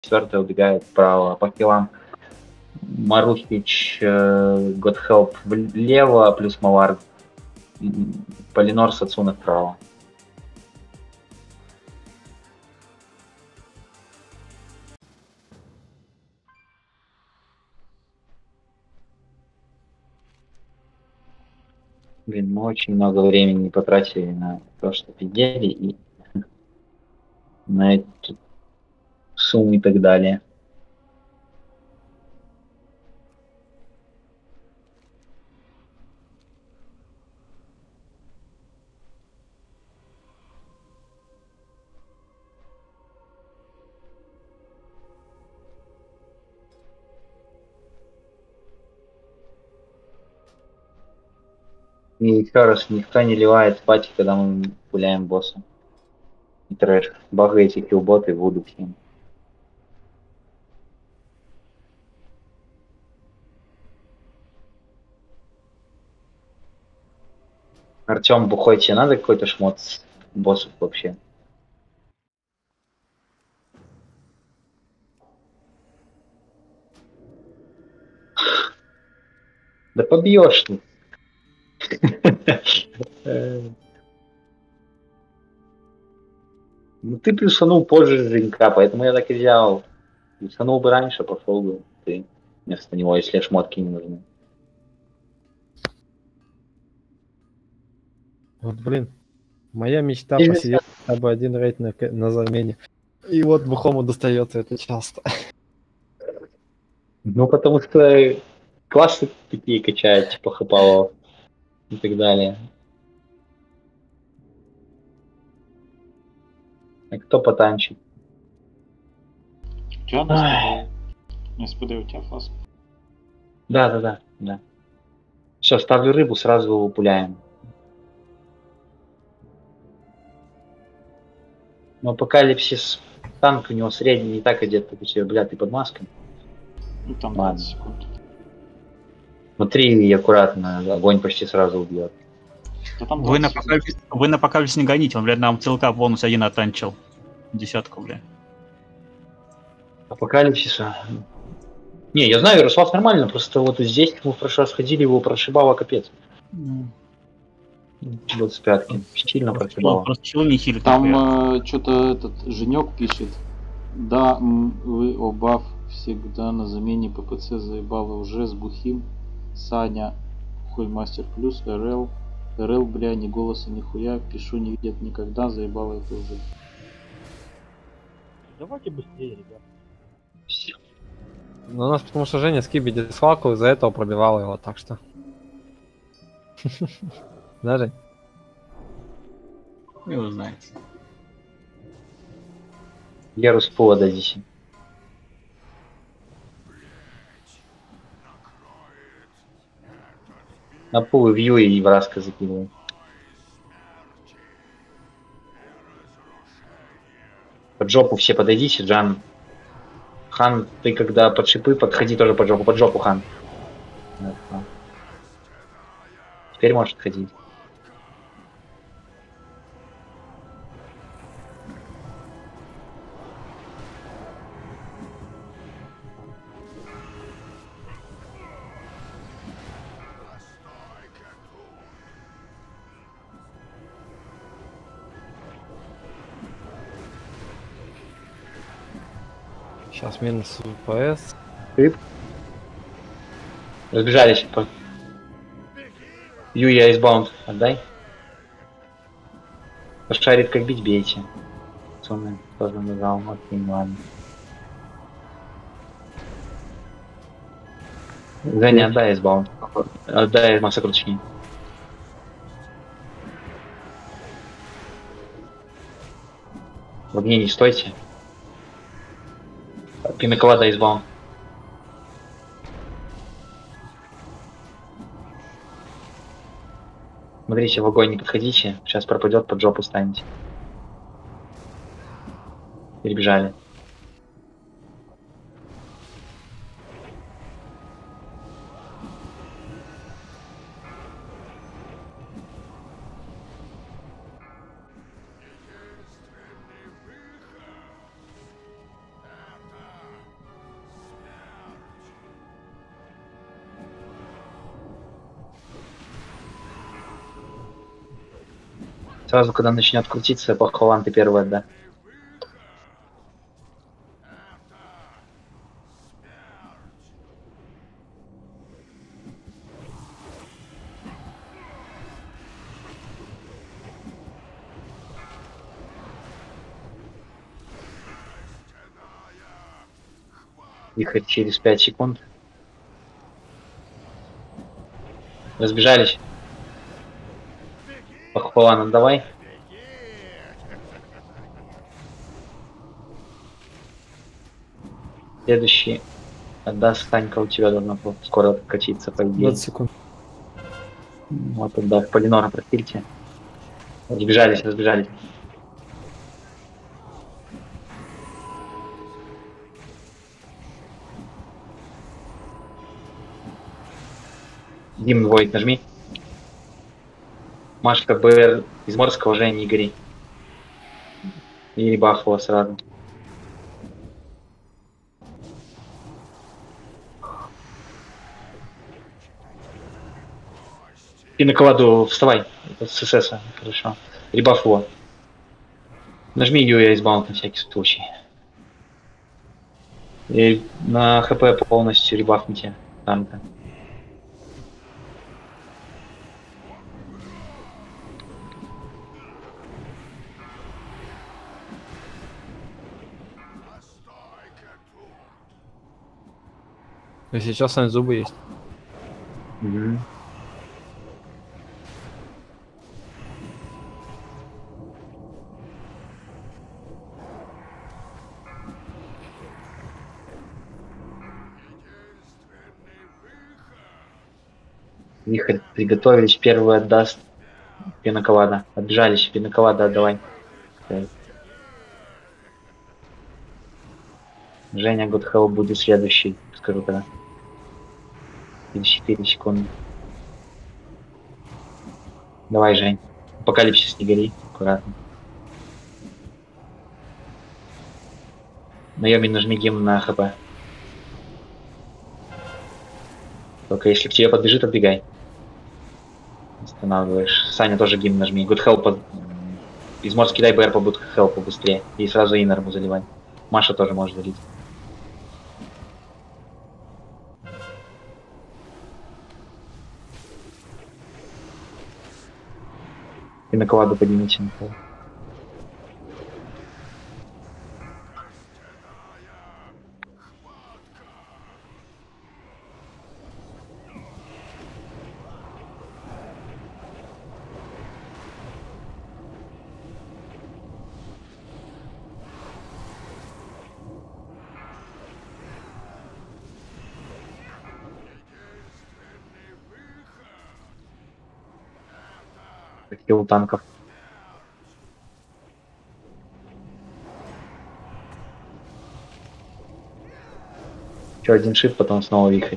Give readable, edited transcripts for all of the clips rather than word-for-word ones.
4 убегает вправо. По хилам Марухич, Godhelp влево, плюс Мавар. Полинор, Сацуна вправо. Блин, мы очень много времени потратили на то, что пиздели, и на эту сумму и так далее. И еще раз, никто не ливает пати, когда мы гуляем босса. И трэш. Багайте киллботы, вуду всем. Артем, бухой, тебе надо какой-то шмот с боссов вообще? Да побьешь ты. Ну ты плюсанул позже Женька, поэтому я так и взял. Плюсанул бы раньше, пошел бы ты вместо него, если шмотки не нужны. Вот, блин, моя мечта посидеть хотя бы один рейд на замене. И вот бухому достается это часто. Ну потому что классы такие качают, типа Хапалов и так далее. А кто потанчит? У тебя на СПД у тебя фласк? Да. Все, ставлю рыбу, сразу пуляем. Но апокалипсис танк у него средний, не так одет, как у тебя, бля, ты под маской. Ну там Ладно. 20 секунд. Смотри аккуратно, огонь почти сразу убьет. Да там Вы 20 секунд. на апокалипсис не гоните, он, блядь, нам целка бонус один оттанчил. 10, бля. Апокалипсиса. Не, я знаю, Ярослав нормально, просто вот здесь мы в прошлый раз ходили, его прошибало капец. 25-ки. Сильно прошибало. Просто чего не хилит. Там что-то этот Женек пишет. Да, вы оба всегда на замене ППЦ заебало уже с бухим. Саня, хуй мастер плюс, РЛ. РЛ, бля, ни голоса, ни хуя. Пишу, не видят никогда, заебало это уже. Давайте быстрее, ребят. Ну, у нас потому что Женя скиби дисфалку, из-за этого пробивал его, так что. Да, Жень? Не узнаете. Ярус Пула дадите. На пулы вью и вразка закидываю. Под жопу все подойдите, Джан. Хан, ты когда под шипы, подходи тоже под жопу, Хан. Теперь можешь отходить. Сейчас минус ВПС. Разбежались. Юя Айсбаунд, отдай. Шарит как бить, бейте. Суммы тоже нажал, окей, ладно. Женя, отдай Айсбаунд. Отдай масса круточки. В огне не стойте. Пинаколада Айсбаунд. Смотрите, в огонь не подходите, сейчас пропадет, под жопу станете. Перебежали. Сразу, когда начнет крутиться, похвалан ты первый, да. Вихрь через 5 секунд. Разбежались. Похвалан, давай. Следующий отдаст Танька, у тебя должно скоро катиться, по идее. 20 секунд. Вот тогда Полинора профильте. Разбежались, разбежались. Дим, Войт, нажми. Машка, БР из Морского уже не гори. И ребафова сразу. И на кладу, вставай. Это с СС, хорошо. Ребаф его. Нажми Юя из баунт на всякий случай. И на ХП полностью ребафните танка. И сейчас они зубы есть. Угу. Вихрь, приготовились, первый отдаст Пинаковада. Отбежались, Пинаковада отдавай. Женя Godhell будет следующий, скажу тогда. 4 секунды. Давай, Жень. Апокалипсис, не гори, аккуратно. На Йоми нажми гимн на ХП. Только если к тебе подбежит, отбегай. Останавливаешь. Саня тоже гимн нажми. Good help. Из морс кидай БР по good help побыстрее. И сразу иннер ему заливай. Маша тоже может залить. И на кладу поднимите. У танков. Еще один шип, потом снова вихрь.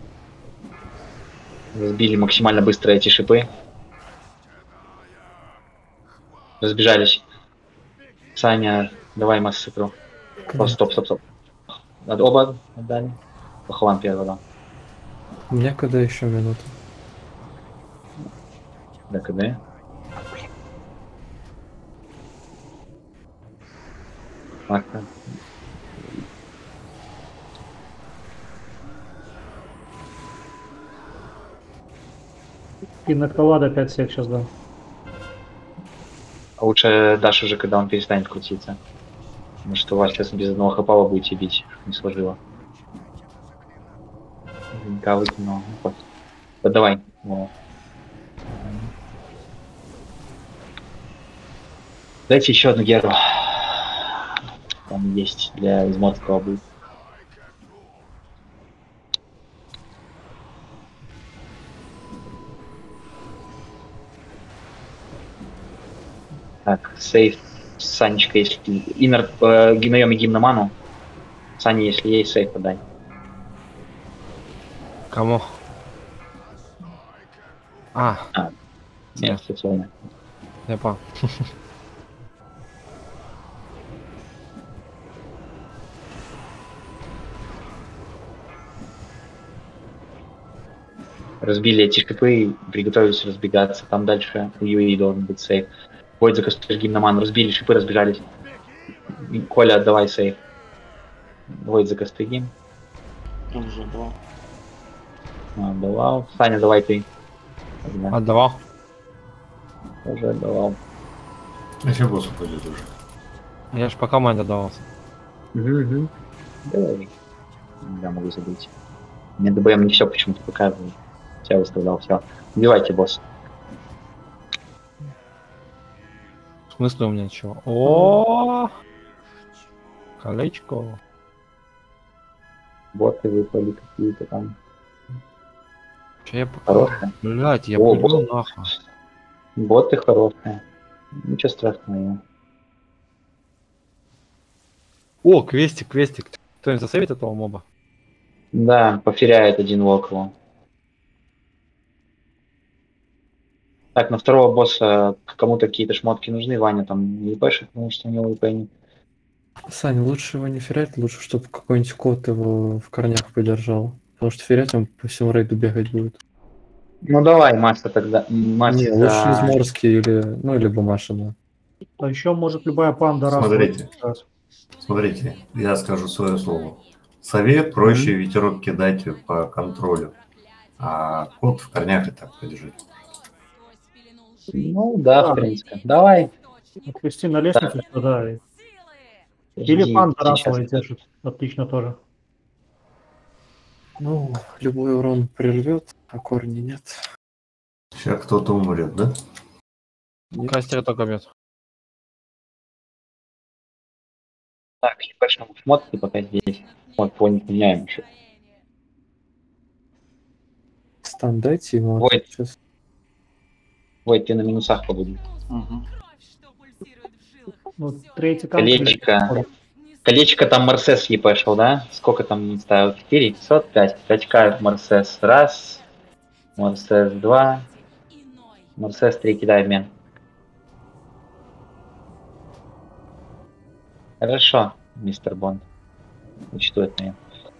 Разбили максимально быстро эти шипы. Разбежались. Саня, давай массакру. О, стоп. Оба отдали. Похван первый, да. У меня когда еще минута? Да, КД. Марка. И на коллада 5 сек сейчас дам. А лучше дашь уже, когда он перестанет крутиться. Потому что у вас сейчас без одного хапала будете бить. Не сложило. Наверняка выкинул. Вот. Да, давай. Во. Дайте еще одну геру. Там есть для измотского будет. Так, сейф Санечка, если иннер гимнаем и гимноману. Саня, если есть сейф, подай. Кому? Нет, специально. Я понял. Разбили эти шипы и приготовились разбегаться. Там дальше у Юи должен быть сейф. Войдзека с гимноман разбили, шипы разбежались. Коля, отдавай сейф. Войдзека стыгим. Уже два. Отдавал. Саня, давай ты. Отдавал. Уже отдавал. Если босс упадет уже. Я ж по команде отдавался. Угу. Давай. Я могу забыть. Мне ДБМ не все почему-то показывает. Я выставлял все. Убивайте, босс. В смысле у меня чего? О, колечко. Боты выпали какие-то там. Че я пока? Хорошие. Блять, я О, пойду бот. нахуй. Боты хорошие. Ничего страшного. О, квестик, квестик. Кто-нибудь засейвит этого моба? Да, поферяет один около. Так, на второго босса кому-то какие-то шмотки нужны, Ваня там епешит, потому что у него еп нет. Сань, лучше его не ферять, лучше, чтобы какой-нибудь кот его в корнях подержал. Потому что ферять он по всему рейду бегать будет. Ну давай, Маша тогда. Маша, Не, лучше изморский или, ну, либо Машина. А еще может любая панда раз. Смотрите. раз. Смотрите, я скажу свое слово. Совет проще ветерок кидать по контролю. А кот в корнях и так подержит. Ну да, в принципе. Давай. Отвести на лестницу сюда. Или Жди, панда сейчас. расовая держит. Отлично тоже. Ну, любой урон прервет, а корни нет. Сейчас кто-то умрет, да? Кастер только бьет. Так, епешному шмотки пока здесь. Вот, понял, меняем еще. Стан дайте ему. Ой. Сейчас. Ой, ты на минусах побудешь. Угу. Ну, третий там. Колечко. Колечко там Марсес епешил, да? Сколько там не ставил? 4, 500, 5. 5к Марсес раз. Марсес 2. Марсес 3 кидай обмен. Хорошо, мистер Бонд. Учту это я.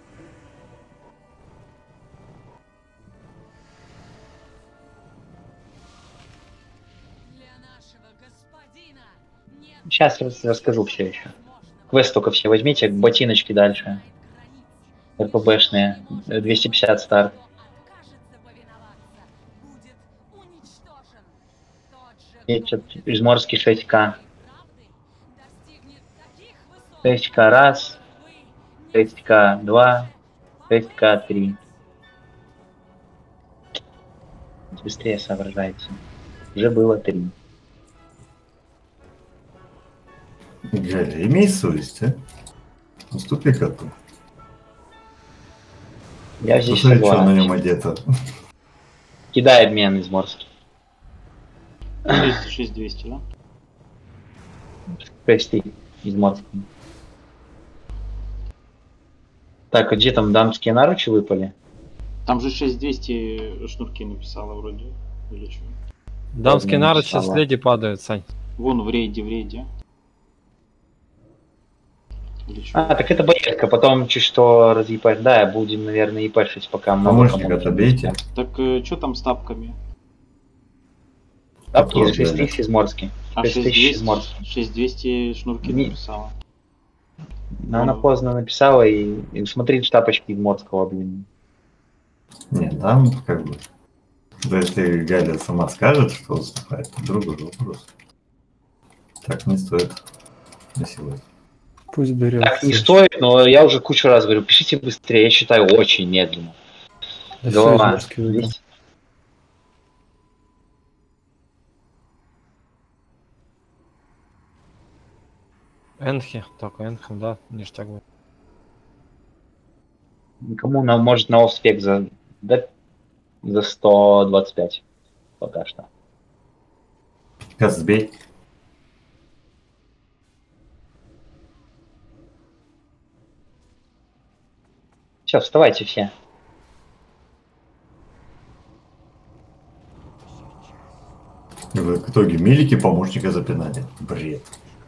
Сейчас расскажу все еще. Квест только все возьмите, ботиночки дальше. РПБшные. 250 старт. Изморский 6к. 6к раз. 6к 2. 6к 3. Быстрее соображайте. Уже было 3. Галя, имей совесть, а? Уступи коту. Я здесь Посмотри, что на согласен. нем одето. Кидай обмен изморский. 6200, да? 6 изморский. Так, а где там дамские наручи выпали? Там же 6200 шнурки написала вроде. Или что? Дамские Ладно, наручи с написала. леди падают, Сань. Вон в рейде. Или чё? А, так это боярка, потом чуть что разъепать. Да, будем, наверное, епешить, пока много Помощника кому отобейте. Так что там с тапками? Тапки Который, 6 да. тысяч изморский. А 6 тысяч 6200, изморский. 6200 шнурки Не. написала. Но она поздно написала и смотри тапочки изморского, блин. Нет, там как бы... Да если Галя сама скажет, что уступает, то другой вопрос. Так не стоит насиловать. Пусть берет. Так не стоит, но я уже кучу раз говорю, пишите быстрее, я считаю очень медленно. Да всё, Голова. изморский выиграл. Здесь- Энхи, только Энхи, да, ништяк будет. Никому может на офспек за 125 пока что. Сейчас сбей. Все, вставайте все. В итоге милики помощника запинали. Бред.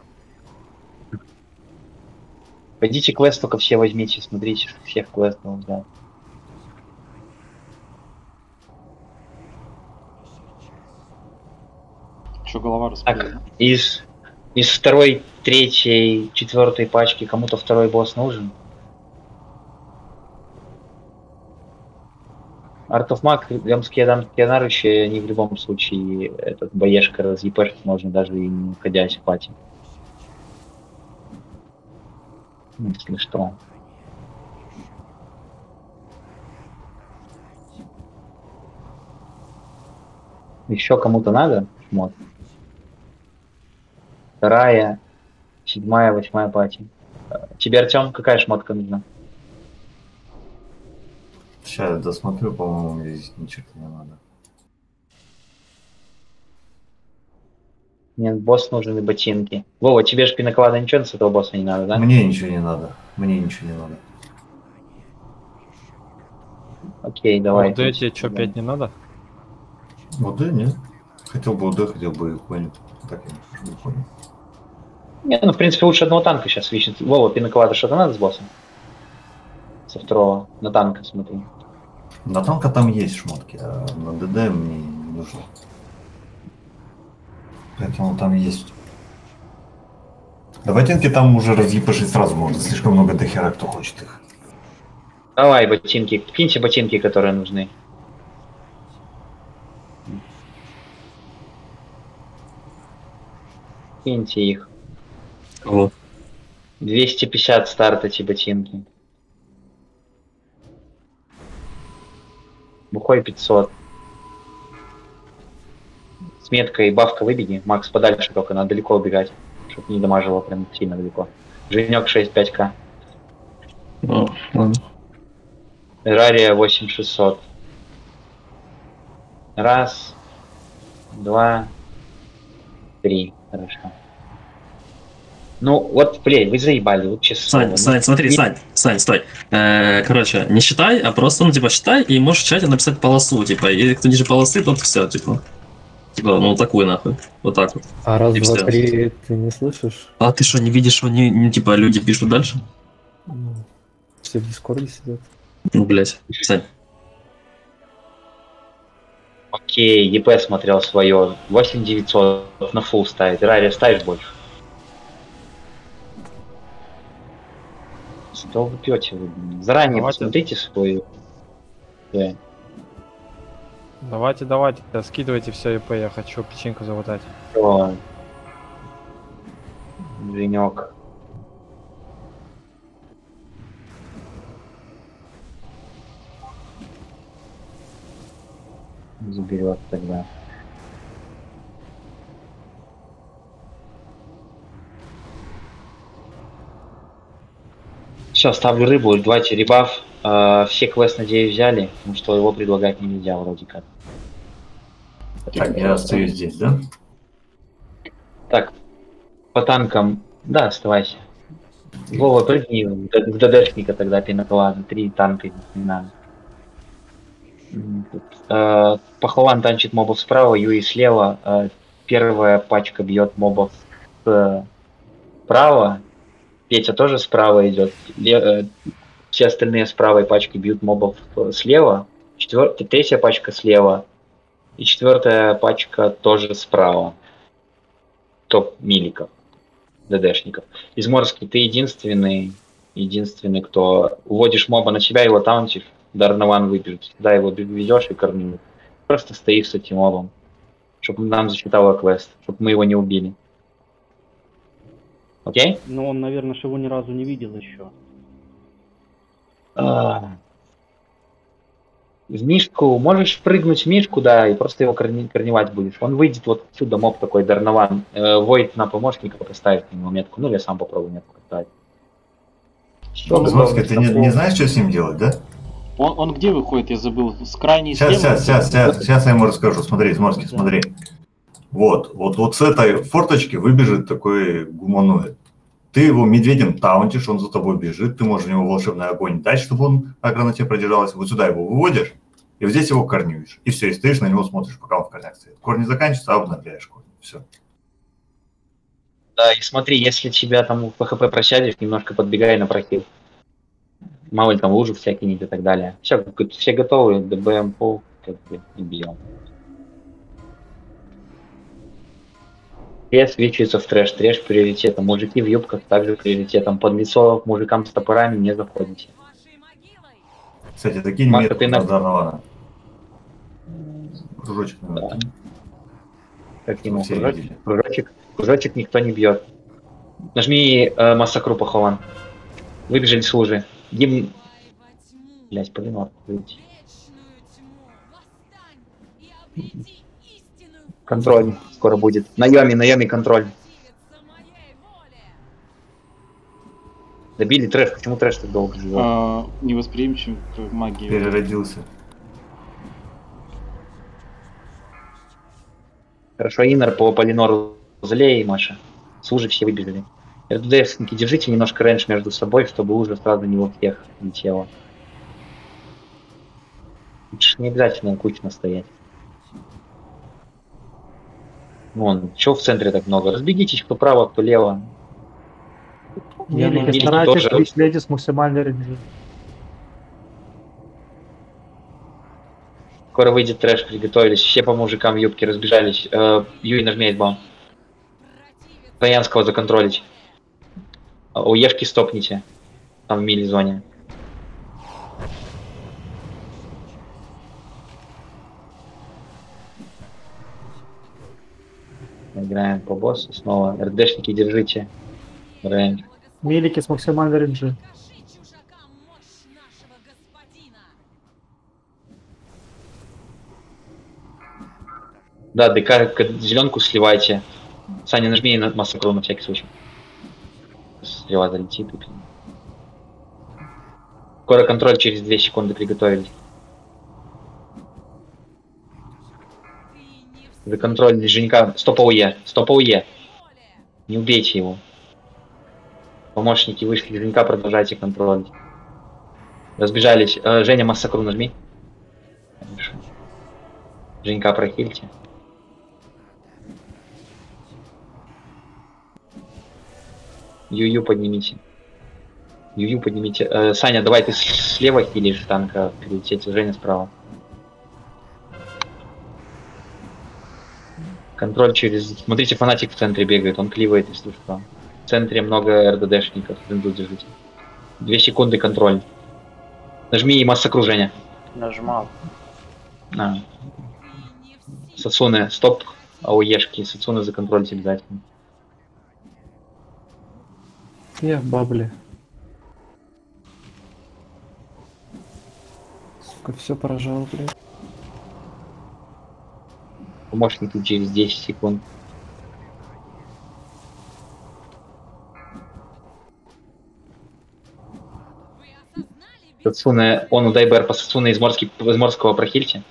Пойдите квест только все возьмите, смотрите, что всех квестов взять. Что, голова Так, распределена? из второй, третьей, четвертой пачки кому-то второй босс нужен? Art of Mag, Ямские Наручи, они в любом случае этот боешка разъепешить можно даже и не находясь в пати. Если что. Еще кому-то надо шмот? Вторая, 7-я, 8-я пати. Тебе, Артем, какая шмотка нужна? Сейчас я досмотрю, по-моему, здесь ничего не надо. Мне босс нужен и ботинки. Вова, тебе же пиноклада ничего с этого босса не надо, да? Мне ничего не надо. Мне ничего не надо. Окей, давай. ОД тебе что, 5 не надо? ОД нет. Хотел бы ОД, хотел бы Коин. Так я не понял. Не, ну в принципе лучше одного танка сейчас лично. Вова, пиноклада что-то надо с боссом? Со второго. На танка смотри. На танка там есть шмотки, а на ДД мне не нужно. Поэтому там есть. Да ботинки там уже разъепашить сразу можно. Слишком много дохера, кто хочет их. Давай ботинки. Киньте ботинки, которые нужны. Киньте их. Вот. 250 старт эти ботинки. Бухой 500. С меткой бавка выбеги. Макс подальше только, надо далеко убегать. Чтобы не дамажило прям сильно далеко. Женек 6-5к. О, ладно. Террария 8600. Раз. Два. Три. Хорошо. Ну, вот, блин, вы заебали, вот честно. Сань, смотри, Сань, стой. Короче, не считай, а просто, ну, типа, считай, и можешь в чате написать полосу, типа, и кто ниже полосы, тот все, типа. Типа, ну, такую нахуй. Вот так вот. А раз, И два, всё. три ты не слышишь? А ты что, не видишь, что не, типа, люди пишут дальше? Ну, все в Дискорде сидят. Ну, блядь, Сань. Окей, ЕП смотрел свое. 8900 на фул ставит. Террария ставишь больше? Что вы пьете? Заранее Давайте. посмотрите свою. Да. Давайте, скидывайте все ИП, я хочу печеньку залутать. О, Женек. Заберет тогда. Все, ставлю рыбу, давайте ребаф. Все квест, надеюсь, взяли, потому что его предлагать нельзя вроде как. Так, я остаюсь здесь, да? Так, по танкам, да, оставайся. Вова, прыгни в ДДшника тогда, пиноклада, 3 танка не надо. Пахлаван танчит мобов справа, Юи слева. Первая пачка бьет мобов справа. Петя тоже справа идет. Все остальные с правой пачки бьют мобов слева. Третья пачка слева. И четвертая пачка тоже справа. Топ миликов. ДДшников. Изморский, ты единственный, кто уводишь моба на себя, его таунтишь, Дарнован выбежит. Всегда его ведешь и кормишь. Просто стоишь с этим мобом. Чтобы нам засчитало квест. Чтобы мы его не убили. Окей? Но он, наверное, его ни разу не видел еще. В Мишку, можешь прыгнуть в Мишку, да, и просто его корневать будешь. Он выйдет вот отсюда, моб такой, Дарнован. Войд на помощника поставит ему метку. Ну, или я сам попробую метку поставить. Безмозгий, ты не знаешь, что с ним делать, да? Он где выходит, я забыл, с крайней слева? Сейчас я ему расскажу. Смотри, Безмозгий, смотри. Вот с этой форточки выбежит такой гуманоид. Ты его медведем таунтишь, он за тобой бежит, ты можешь у него волшебный огонь дать, чтобы он агро на тебя продержалась. Вот сюда его выводишь, и вот здесь его корнюешь. И все, и стоишь на него, смотришь, пока он в корнях стоит. Корни заканчиваются, обновляешь корни. Все. Да, и смотри, если тебя там в ПХП просядешь, немножко подбегай на прохил. Мало ли там лужи всякие и так далее. Все готовы, ДБМ пол, как бы, и бьем. Треш свечивается в трэш. Трэш приоритетом. Мужики в юбках также приоритетом. Под лицо мужикам с топорами не заходите. Кстати, такие Марка, метод ты на- Дарнована. Кружочек, Да. наверное. Как ему Все кружочек? видели. Кружочек никто не бьет. Нажми массакру похован. Выбежали с лужи. Гимн... Блять, Полинор. Контроль скоро будет. Найоми контроль. Добили трэш. Почему трэш так долго живет? Невосприимчив к магии. Переродился. Хорошо, Иннер по Полинору злее, Маша. С лужи все выбежали. РДДшники, держите немножко рейндж между собой, чтобы лужа сразу не во всех летела. Не обязательно кучно стоять. Вон, чё в центре так много? Разбегитесь, кто право, кто лево. Мелики, Мелики старайтесь тоже. бить леди с максимальной рейнджи. Скоро выйдет трэш, приготовились. Все по мужикам юбки разбежались. Юй, нажми бам. Троянского законтролить. У Ешки стопните. Там в мили-зоне. Играем по боссу снова. РДшники, держите. Рейндж. Мелики с максимальной рейнджи. Да, ДК зеленку сливайте. Саня, нажми на массакру на всякий случай. Стрела залетит. Скоро контроль через 2 секунды приготовились. За контроль Женька. Стоп АУЕ. Стоп АУЕ. Не убейте его. Помощники вышли. Женька, продолжайте контроль. Разбежались. Женя, массакру нажми. Хорошо. Женька, прохильте. Юю поднимите. Юю поднимите. Саня, давай ты слева хилишь танка, прилететь, Женя справа. Контроль через... Смотрите, фанатик в центре бегает, он кливает, если что. В центре много РДДшников, тут держите. 2 секунды контроль. Нажми массакру, Женя. Нажимал. Сацуны, стоп, АОЕшки, Сацуны законтролить обязательно. Я в бабле. Сука, все поражал, блядь. Помощники через 10 секунд. Сацуны, он удай БР по Сацуны из Морского прохильте.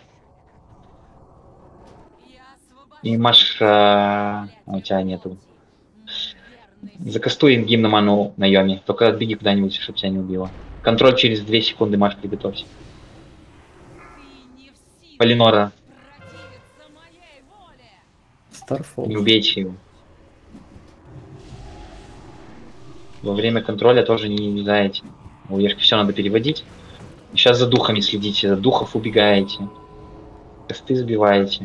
И Маша... у тебя нету. Закастуй гимн на ману на Йоми. Только отбеги куда-нибудь, чтобы тебя не убило. Контроль через 2 секунды, Маш, приготовься. Полинора. Старфол. Не убейте его. Во время контроля тоже не юзаете. У Ешки все надо переводить. Сейчас за духами следите, за духов убегаете. Косты сбиваете.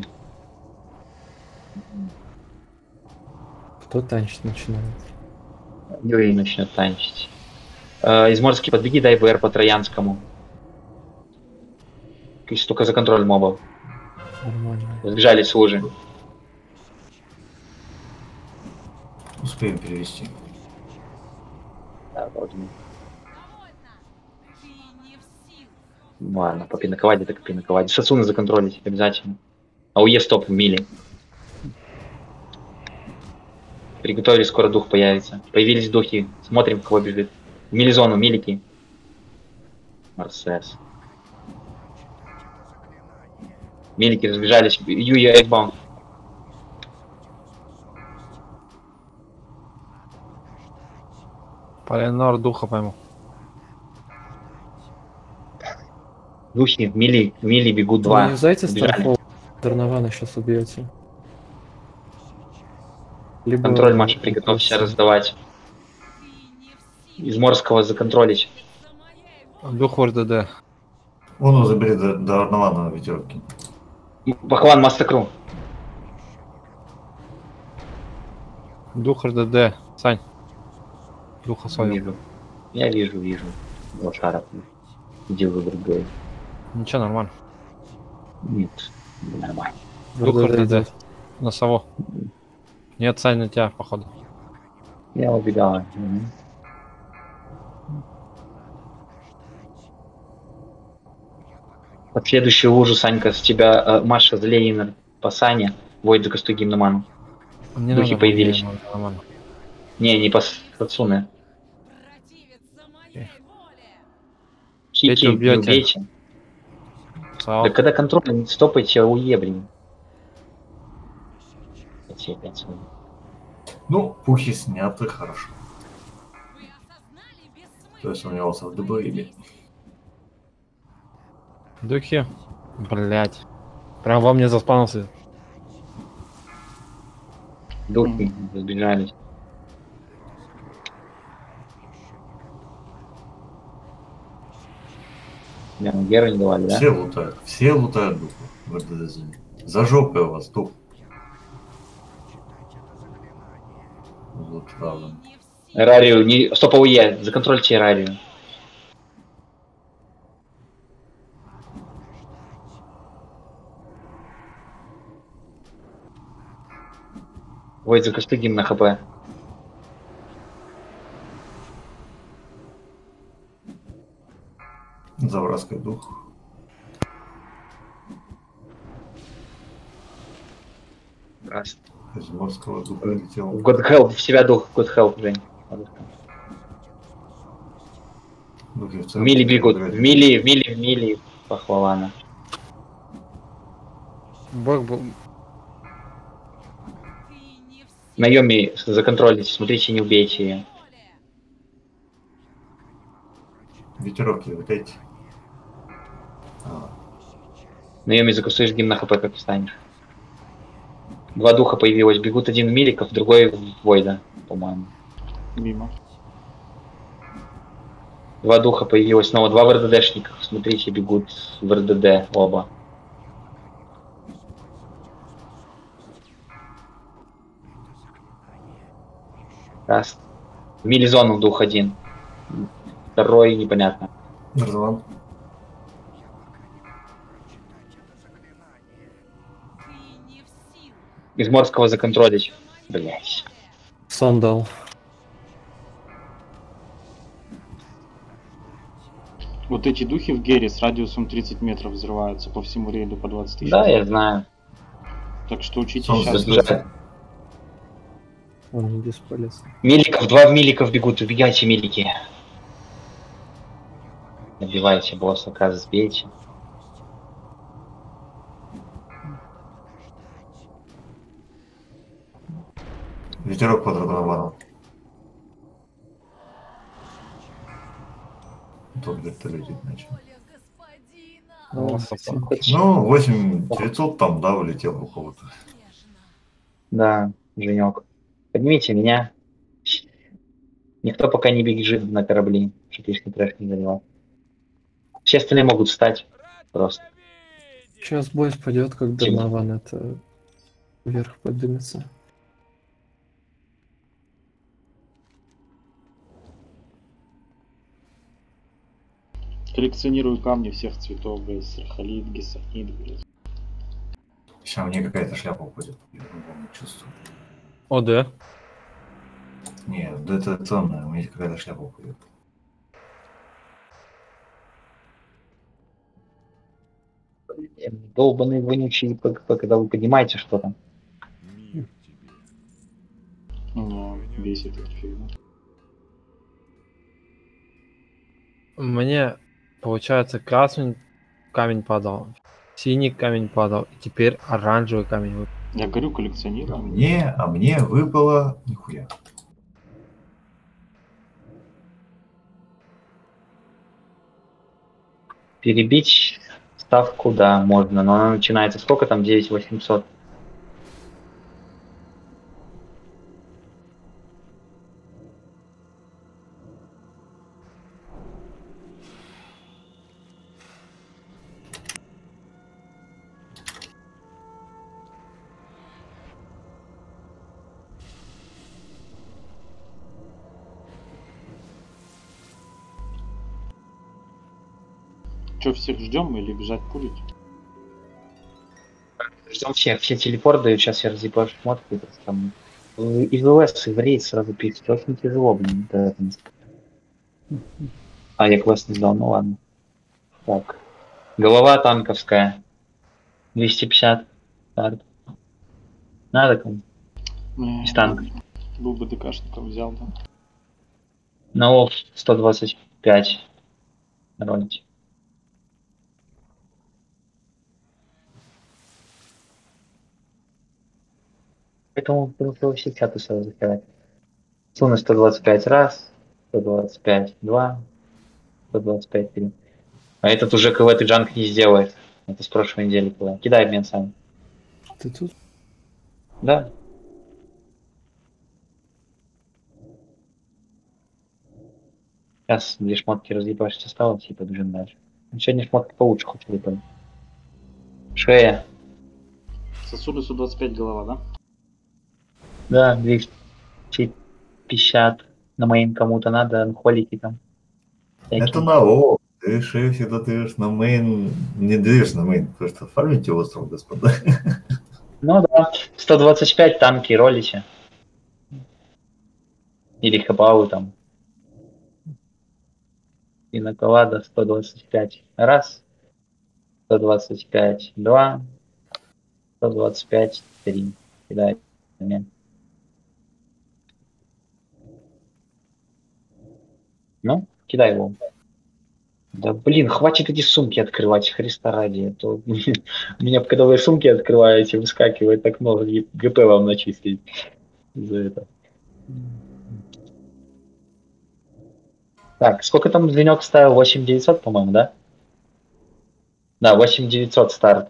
Кто танчить начинает? Юрий начнет танчить. Изморский, подбеги, дай БР по Троянскому. Если только за контроль мобов. Нормально. Сбежали с лужи. Успеем перевести. Да, вроде. Ладно, по пинаковаде, так по пинаковаде. Сацуны законтролить обязательно. АУЕ стоп в мили. Приготовили, скоро дух появится. Появились духи. Смотрим, кого бежит. В милизону, милики. Марсес. Милики разбежались. Юя Экбаум. Полинор духа пойму. Духи, мили бегут 2. Не юзайте Убежали. Старфол. Дарнована сейчас убьете. Либо... Контроль, Маша, приготовься раздавать. Из Морского законтролить. Дух в РДД. Вон его забери до Арнована на ветерке. Пахван, массакру. Дух РДД. Сань. Духа свою. Вижу. Я вижу. Лошара. Иди в другой. Ничего, нормально. Нет, нормально. Дух РДД РДД. идет. На сову. Нет, Сань, на тебя, походу. Я убегала. Мгм. Последующий лужу, Санька, с тебя Маша с Ленина по Сане. Войд за косту гимноману. Не Духи надо, появились. нормально. Не по Сацуне. Бейте, Хики, убьете. убейте. Сау. Да когда контроль, не стопайте, уеблин. Опять свой. Ну, пухи сняты, хорошо. То есть у него СФДБ или... Духи. Блять. Прям во мне заспался. Духи разбежались. Прям Геру не давали, да? Все лутают духу в РДД. За жопой у вас дух. Вот, правда. Рарию, не... Стоп, АУЕ, законтрольте Рарию. Войд за косту гимн на ХП. Завраской дух. Раз. Из морского духа летел. God help, в себя дух, God help, Жень. Духи в В целом мили бегут, играют. в мили, похвалана. Бог был. Наеми законтролите, смотрите, не убейте ее. Ветерок летайте. Наеми закусаешь гимн на ХП, как встанешь. Два духа появилось, бегут один в миликов, другой в Войда, по-моему. Мимо. Два духа появилось снова, два в РДДшниках, смотрите, бегут в РДД оба. Раз. В милизону дух один. Второй непонятно. Нарзаван. Из морского законтролить. Блять. Сон дал. Вот эти духи в Гере с радиусом 30 метров взрываются по всему рейду по 20 тысяч. Да, я знаю. Так что учите Солнце сейчас. светит. Он не бесполезен. Миликов, два в миликов бегут, убегайте, милики. Набивайте босса, каз сбейте. Ветерок под Радованом. Тут где-то летит начал. Ну, Ну, 8900 там, да, улетел у кого-то. Да, Женек. Поднимите меня. Никто пока не бежит на корабли, чтобы лишний трэш не заливал. Все остальные могут встать. Просто. сейчас бой пойдет, как Донован это вверх поднимется. Коллекционирую камни всех цветов, блядь, сархалит, гессонит, блядь. Сейчас мне какая-то шляпа уходит. Я по-моему чувствую. ОД. Не, да это ценное, мне какая-то шляпа уходит. Долбаный вонючий, когда вы поднимаете что-то. Ну, бесит эта фигня. Мне, получается, красный камень падал, синий камень падал, и теперь оранжевый камень выпал. Я говорю, А коллекционирую. мне выпало нихуя. Перебить ставку, да, можно, но она начинается сколько там? 9800. Что, всех ждем или бежать пулить? Ждем всех, все телепорт дают, сейчас я разъебаю шмотку, там из ВВС, и в рейд сразу пишут, очень тяжело, блин, вот это. А, я квест не сдал, ну ладно. Так, голова танковская, 250, старт. Надо кому? Не, Из танка. Был бы ДКшником, взял, да. На ОФ 125 ролить. Поэтому было все чаты сразу закрывать. Суны 125 раз, 125 2, 125 3. А этот уже КВ ты джанк не сделает. Это с прошлой недели было. Кидай обмен сам. Ты тут? Да. Сейчас 2 шмотки разъебашить осталось и побежим дальше. Сегодня шмотки получше хоть выпали. Шея. Сосуды 125 голова, да? Да, 250 на моим кому-то надо, холики там. Всякие. Это на О. Ты шею всегда даешь на мейн. Не даешь на мейн, потому что фармите остров, господа. Ну да, 125 танки ролите. Или хабау там. И наклада 125 раз, 125 2, 125 3. Кидай. Ну, кидай его. Да блин, хватит эти сумки открывать, Христа ради. А то у меня, когда вы сумки открываете, выскакивает так много ГП вам начислить за это. Так, сколько там Женек ставил? 8900, по-моему, да? Да, 8900 старт.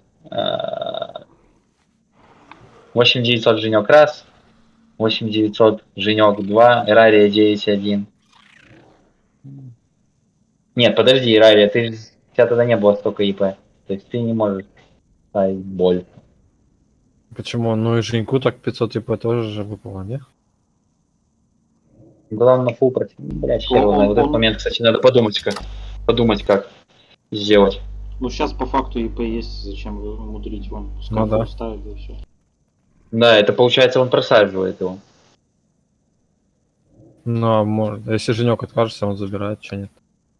8900 Женек раз, 8900 Женек 2, Эрария 9.1. Нет, подожди, Ирария, у тебя тогда не было столько ИП. То есть ты не можешь ставить боль. Почему? Ну и Женьку так 500 ИП тоже же выпало, не? Главное на фул против. Блять, хер его знает. Вот этот момент, кстати, надо подумать как сделать. Ну сейчас по факту ИП есть, зачем вы мудрить вам? Ну да. Ставить, и все. Да, это получается он просаживает его. Ну, а может, если Женек откажется, он забирает, что нет.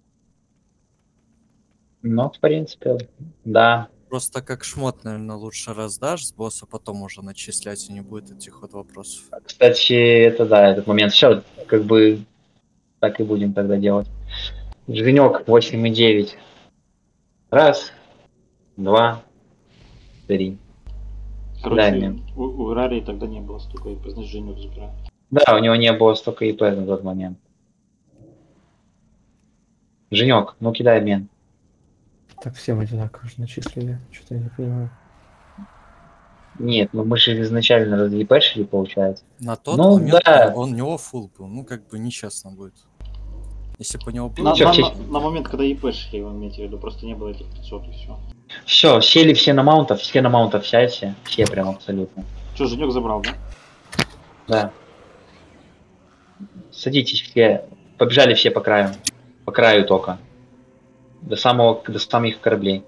Ну, в принципе, да. Просто как шмот, наверное, лучше раздашь с босса, потом уже начислять, и не будет этих вот вопросов. Кстати, это да, этот момент. Все, как бы так и будем тогда делать. Женек 8.9. Раз, два, три. Короче, у Ирарии тогда не было столько ИП, значит Женек забирает. Да, у него не было столько ИП на тот момент. Женек, ну кидай обмен. Так всем одинаково же начислили. Что-то я не понимаю. Нет, ну мы же изначально разъебашили, получается. На тот ну, момент да. он у него фулл был. Ну, как бы нечестно будет. Если бы у него был... На момент, когда ИП шли, вы имеете в виду, просто не было этих 500 и все. Все, сели все на маунтов сядьте. Все прям абсолютно. Что, Женек забрал, да? Да. Садитесь все. Побежали все по краю. По краю только. До самих кораблей.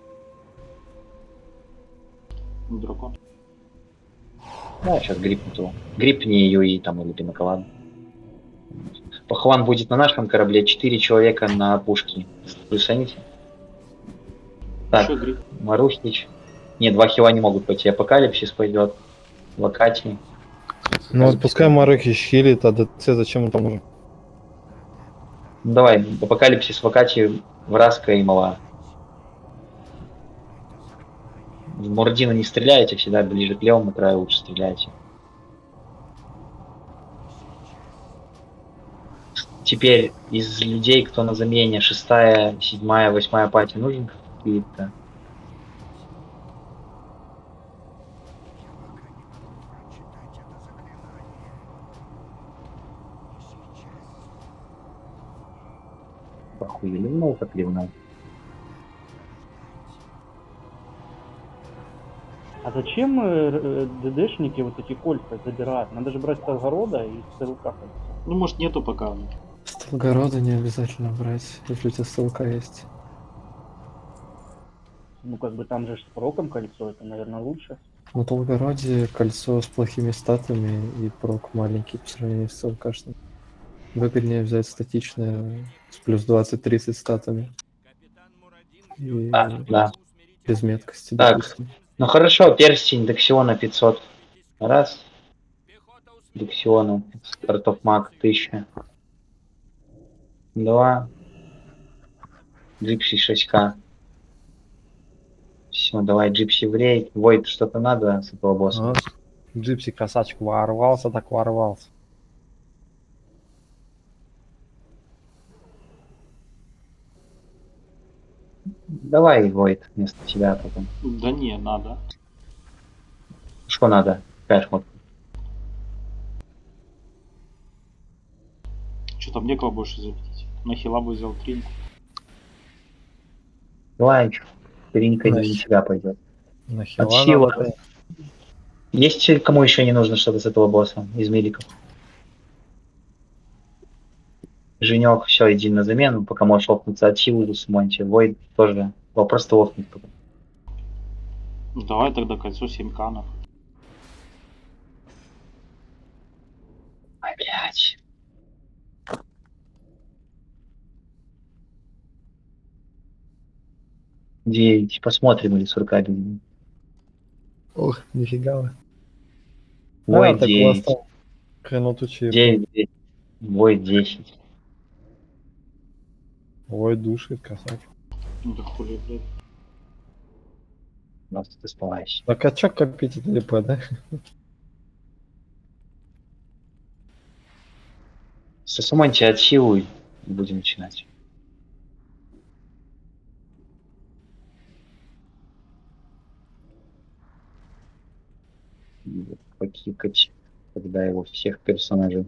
Дракон. Да, сейчас грипнут. Грипни Юи там или Пиноколад. Пахван будет на нашем корабле, 4 человека на пушке. Плюсаните. Так, Марухич. Нет, 2 хила не могут пойти. Апокалипсис пойдет. Вакати. Ну вот пускай Марухич хилит, а ДЦ зачем он там нужен? Ну, давай, Апокалипсис, Вакати, Враска и Мала. В Мурдина не стреляете, всегда ближе к левому краю лучше стреляйте. Теперь из людей, кто на замене, 6-я, 7-я, 8-я пати нужен какие-то? Похуй, ливнул как ливнул. А зачем ДДшники вот эти кольца забирают? Надо же брать с огорода и с СЛК. Ну, может, нету пока. Сталгорода не обязательно брать, если у тебя ссылка есть. Ну, как бы там же с проком кольцо, это, наверное, лучше. На Толгороде кольцо с плохими статами и прок маленький по сравнению с ЦЛКшным. Выгоднее взять статичное с плюс 20-30 статами. И Да. без меткости, Так. допустим. Ну хорошо, перстень Дексиона 500. Раз. Дексиона. Артов Маг 1000. 2. Джипси 6к. Все, давай Джипси в рейд. Войд, что-то надо с этого босса? Джипси красавчик ворвался, так ворвался. Давай Войд вместо тебя потом. Да не, надо. Что надо? Какая шмотка? Что-то мне кого больше запретить. На хила бы взял тринку. Давай, Тринка не на себя пойдет. На От хила сила. надо. Есть кому еще не нужно что-то с этого босса из миликов? Женек, все, иди на замену, пока можешь офнуться от силы с Монти. Войд тоже. Просто офнуть пока. Ну, давай тогда кольцо 7 канов. Ай, блядь. Девять. Посмотрим, или сурка бедный. Ох, нифига вы. Войд так 9. классно. Хренотучи. 9. Войд 10. Ой, душит, красавчик. Ну да хули, блядь. Просто ты спалаешь. Так а чё копить это ДП, да? Со Монти от силы будем начинать. Покикать, когда его всех персонажей.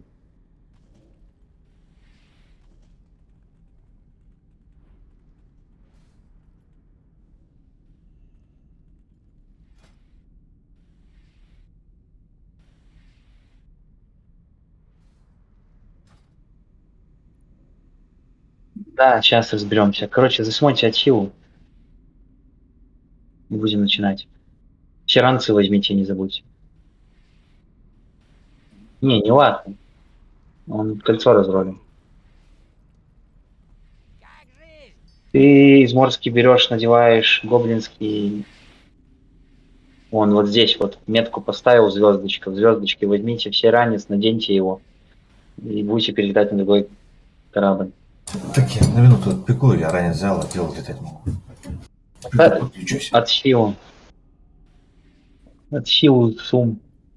Да, сейчас разберемся. Короче, засмотрите от силу. И будем начинать. Все ранцы возьмите, не забудьте. Не ладно. Он кольцо разролил. Ты из Морски берешь, надеваешь гоблинский. Он вот здесь вот метку поставил, звездочка. В звездочке возьмите все ранец, наденьте его. И будете перелетать на другой корабль. Так я на минуту отпеку, я ранее взял, а делал летать могу. Подключусь. От силы. От силы сум.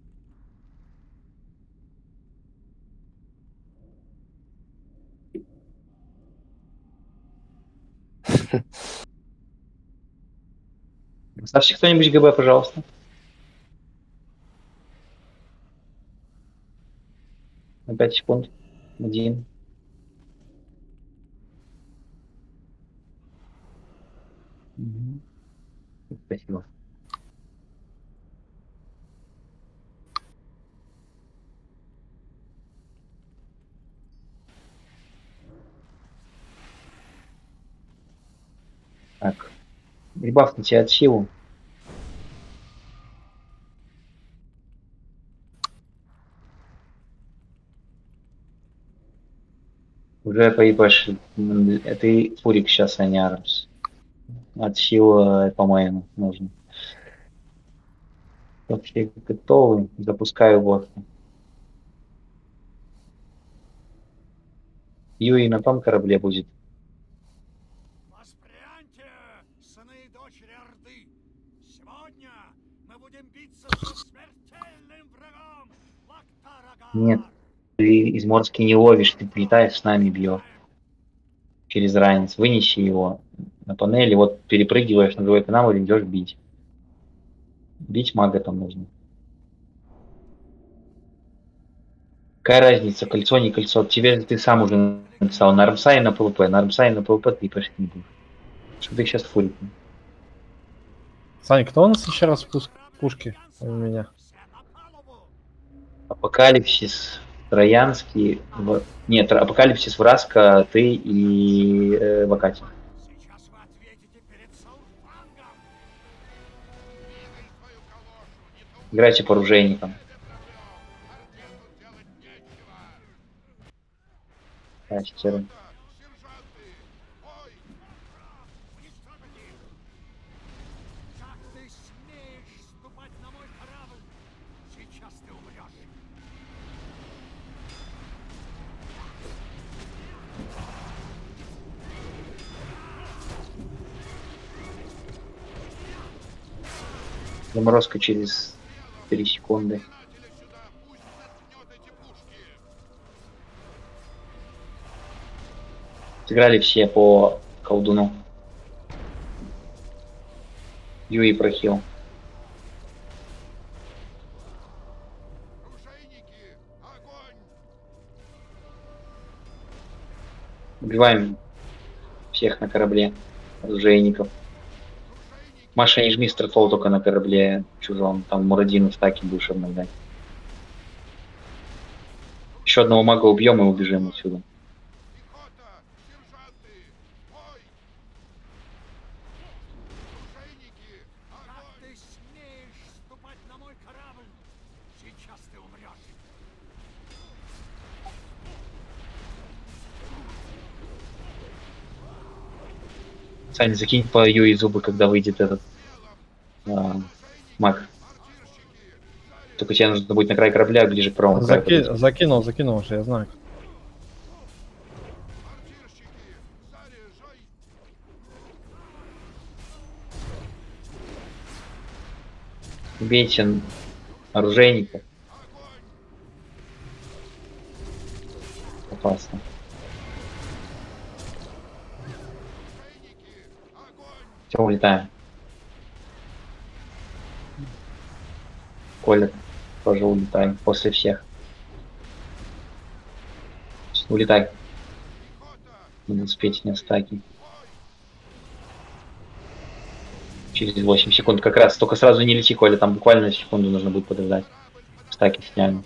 Ставьте кто-нибудь ГБ, пожалуйста. На 5 секунд. 1. Спасибо. Так. Ребафните от силу. Уже поебашь. Это и Фурик сейчас, а не Армс. От силы, по-моему, нужно. Вообще готовы. Запускаю босса. Юи на том корабле будет. Воспряньте, сыны и дочери Орды! Сегодня мы будем биться со смертельным врагом Лактарагар! Нет, ты из Морски не ловишь, ты прилетаешь с нами, бьешь. Через ранец. Вынеси его на панели, вот перепрыгиваешь на другой канал и идешь бить. Бить мага там нужно. Какая разница, кольцо, не кольцо? Тебе ты сам уже написал на Армса и на ПВП. На Армса и на ПВП ты пошли не будешь. Что ты сейчас фурик? Саня, кто у нас еще раз пушки у меня? Апокалипсис, Троянский... Нет, Апокалипсис, Враска, ты и Вакати. Играйте по оружейникам. Мастеры. Как ты смеешь ступать на мой корабль? Сейчас ты умрешь. Заморозка через 3 секунды. Сыграли все по колдуну. Юи прохил. Убиваем всех на корабле. Оружейников. Маша, не жми стратфол только на корабле чужом. Там Мурадину в стаке будешь обновлять. Еще одного мага убьем и убежим отсюда. Как ты смеешь ступать на мой корабль? Сейчас ты умрешь. Сань, закинь по Юи зубы, когда выйдет этот маг. Только тебе нужно будет на край корабля, ближе к правому краю. Закинул уже, я знаю. Убейте оружейника. Опасно. Все, улетаем. Коля, тоже улетаем после всех. Улетай. Надо успеть на стаки. Через 8 секунд как раз. Только сразу не лети, Коля, там буквально секунду нужно будет подождать. Стаки сняли.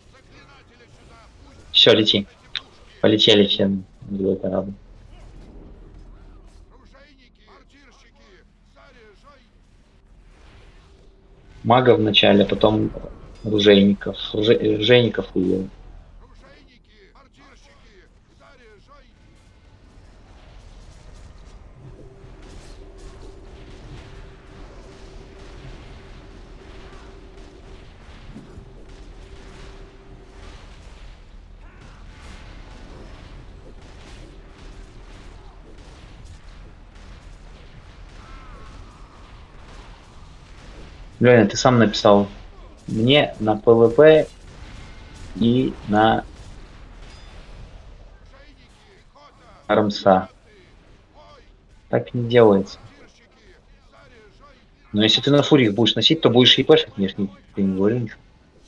Все, лети. Полетели все на другой корабль. Мага в начале, потом оружейников. Оружейников увел. Леня, ты сам написал мне на ПВП и на Армса. Так не делается. Но если ты на фурии будешь носить, то будешь ЕПшить внешний. Ты не говори ничего.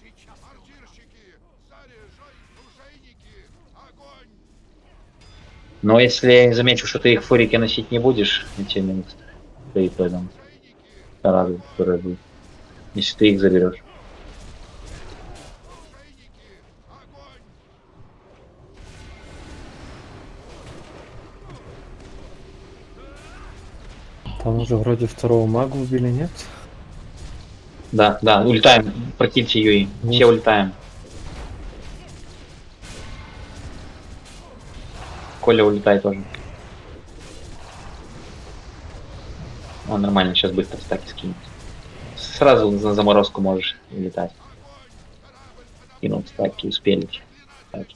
Но если я замечу, что ты их в фурике носить не будешь, на те минуты, то ЕП дам. Сразу, которая будет. Если ты их заберешь. Там уже вроде второго мага убили, нет? Да, да, улетаем. Прокиньте Юи. Все улетаем. Коля, улетай тоже. Он нормально, сейчас быстро стаки скинет. Сразу на заморозку можешь летать. Кинул стаки, успели. Стаки.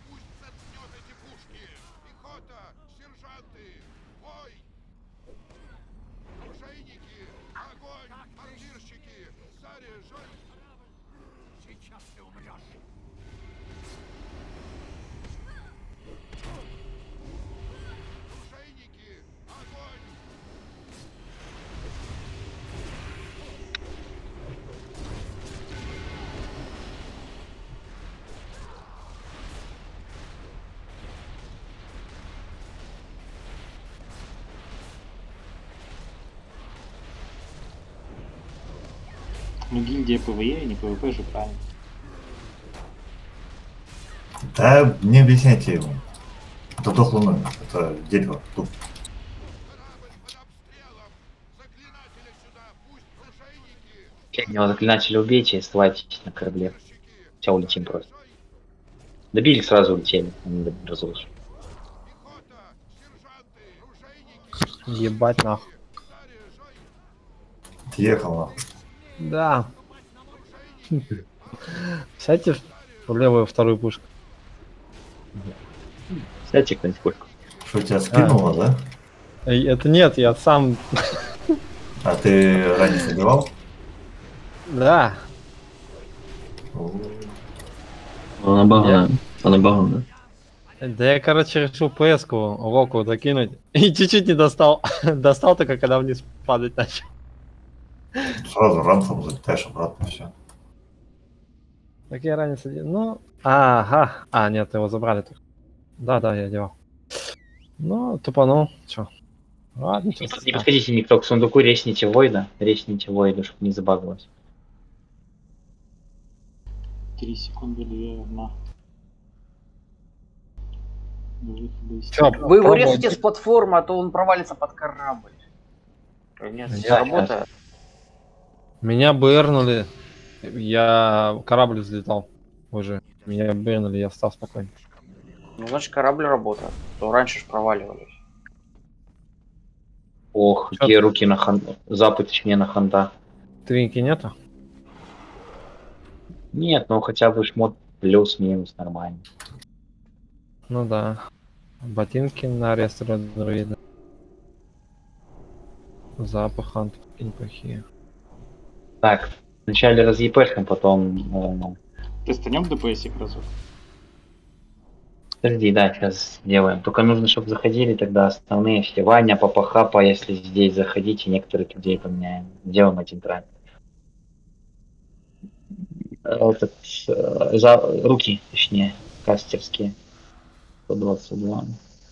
Сейчас ты умрешь. Ну, гильдия ПВЕ, а не ПВП же, правильно. Да, не объясняйте ему. Это дохлый номер, это дерево. Тут. Последнего заклинателя убейте и оставайтесь на корабле. Сейчас улетим просто. Добили, сразу улетели. Они разрушили. Ебать нахуй. Отъехал нахуй. Да. Сядьте в левую вторую пушку. Сядьте кто-нибудь пушку. Что, тебя скинуло, да? Это нет, я сам... А ты раньше убивал? Да. Она багана. Она багана. Да я, короче, решил ПС-ку Року закинуть. И чуть-чуть не достал. Достал только, когда вниз падать начал. Сразу ранцем залетаешь обратно, все. Так я ранец один. Ну, ага. А, нет, его забрали только. Да, я делал. Ну, тупанул. Чё? Ладно, чё. Не подходите никто к сундуку, ресните Войда, чтобы не забагалось. 3 секунды, 2, 1. Вы его режете с платформы, а то он провалится под корабль. Нет, работа. Меня бэрнули. Я корабль взлетал уже. Меня бэрнули, я встал спокойно. Ну, значит, корабль работает. То раньше ж проваливались. Ох, какие руки на ханда. Запад, точнее, на ханда. Твинки нету? Нет, ну хотя бы шмот плюс-минус нормально. Ну да. Ботинки на рестора друида. Запах антов неплохие. Так, вначале разъепешим, потом... Ты станем ДПСик разок? Подожди, да, сейчас сделаем. Только нужно, чтобы заходили тогда основные все. Ваня, Папа Хапа, если здесь заходите, некоторых людей поменяем. Сделаем один трек. Руки, точнее, кастерские. 122.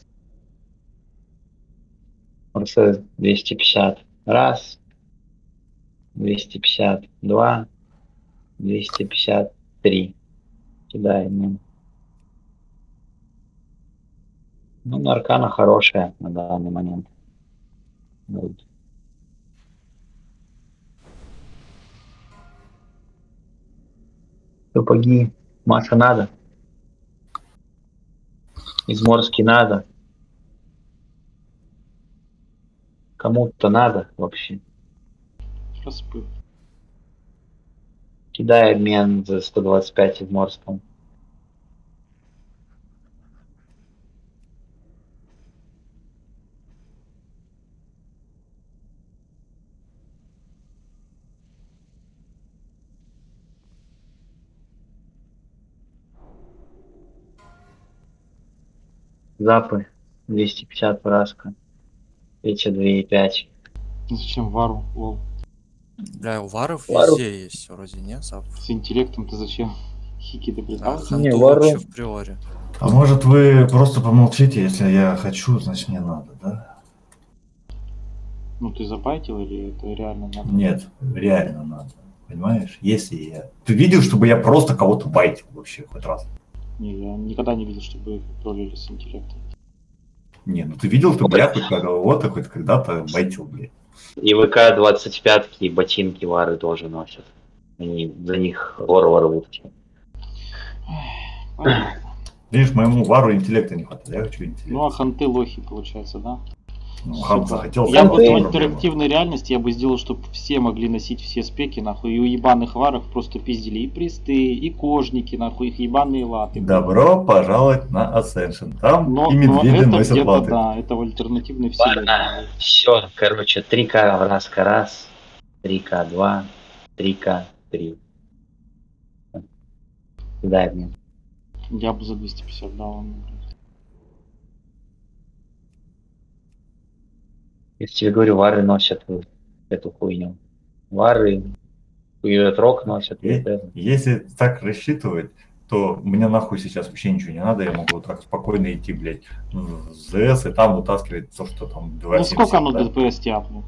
РС 250. Раз. 252. 253. Кидаем. Ну, аркана хорошая на данный момент. Вот. Сапоги. Маша надо. Изморский надо. Кому-то надо вообще. Распыл. Кидай обмен за 125 изморском. Запы 250 праска. Эти 2,5. Зачем вару? Лол. Бля, у варов Вару. везде есть вроде, не? Зап. С интеллектом ты зачем? Хики ты А придал? ханту вару. вообще в приоре. А может вы просто помолчите, если я хочу, значит мне надо, да? Ну ты забайтил или это реально надо? Нет, реально надо. Понимаешь? Если я... Ты видел, чтобы я просто кого-то байтил вообще хоть раз? Не, я никогда не видел, чтобы троллили с интеллектом. Не, ну ты видел, чтобы я хоть кого-то хоть когда-то байтил, блядь. И ВК 25 и ботинки вары тоже носят. Они за них гору рвут. Видишь, моему вару интеллекта не хватает, я хочу интеллект. Ну а ханты лохи получается, да? Ну, хан захотел... Я бы в проблема. интерактивной реальности я бы сделал, чтобы все могли носить все спеки, нахуй, и у ебаных варов просто пиздили и присты, и кожники, нахуй, их ебаные латы. Добро пожаловать на Ascension. Там Но и медведи это носят где-то, латы. да, это в альтернативной вселенной. Все, короче, 3К раз, 3К 2, 3К 3. Дай мне. Я бы за 250 дал. Он, Я тебе говорю, вары носят эту хуйню. Вары, этот рок носят. Если так рассчитывать, то мне нахуй сейчас вообще ничего не надо, я могу вот так спокойно идти, блядь, в ЗС и там вытаскивать то, что там 2,70. ну сколько оно да? ДПС тяпнет?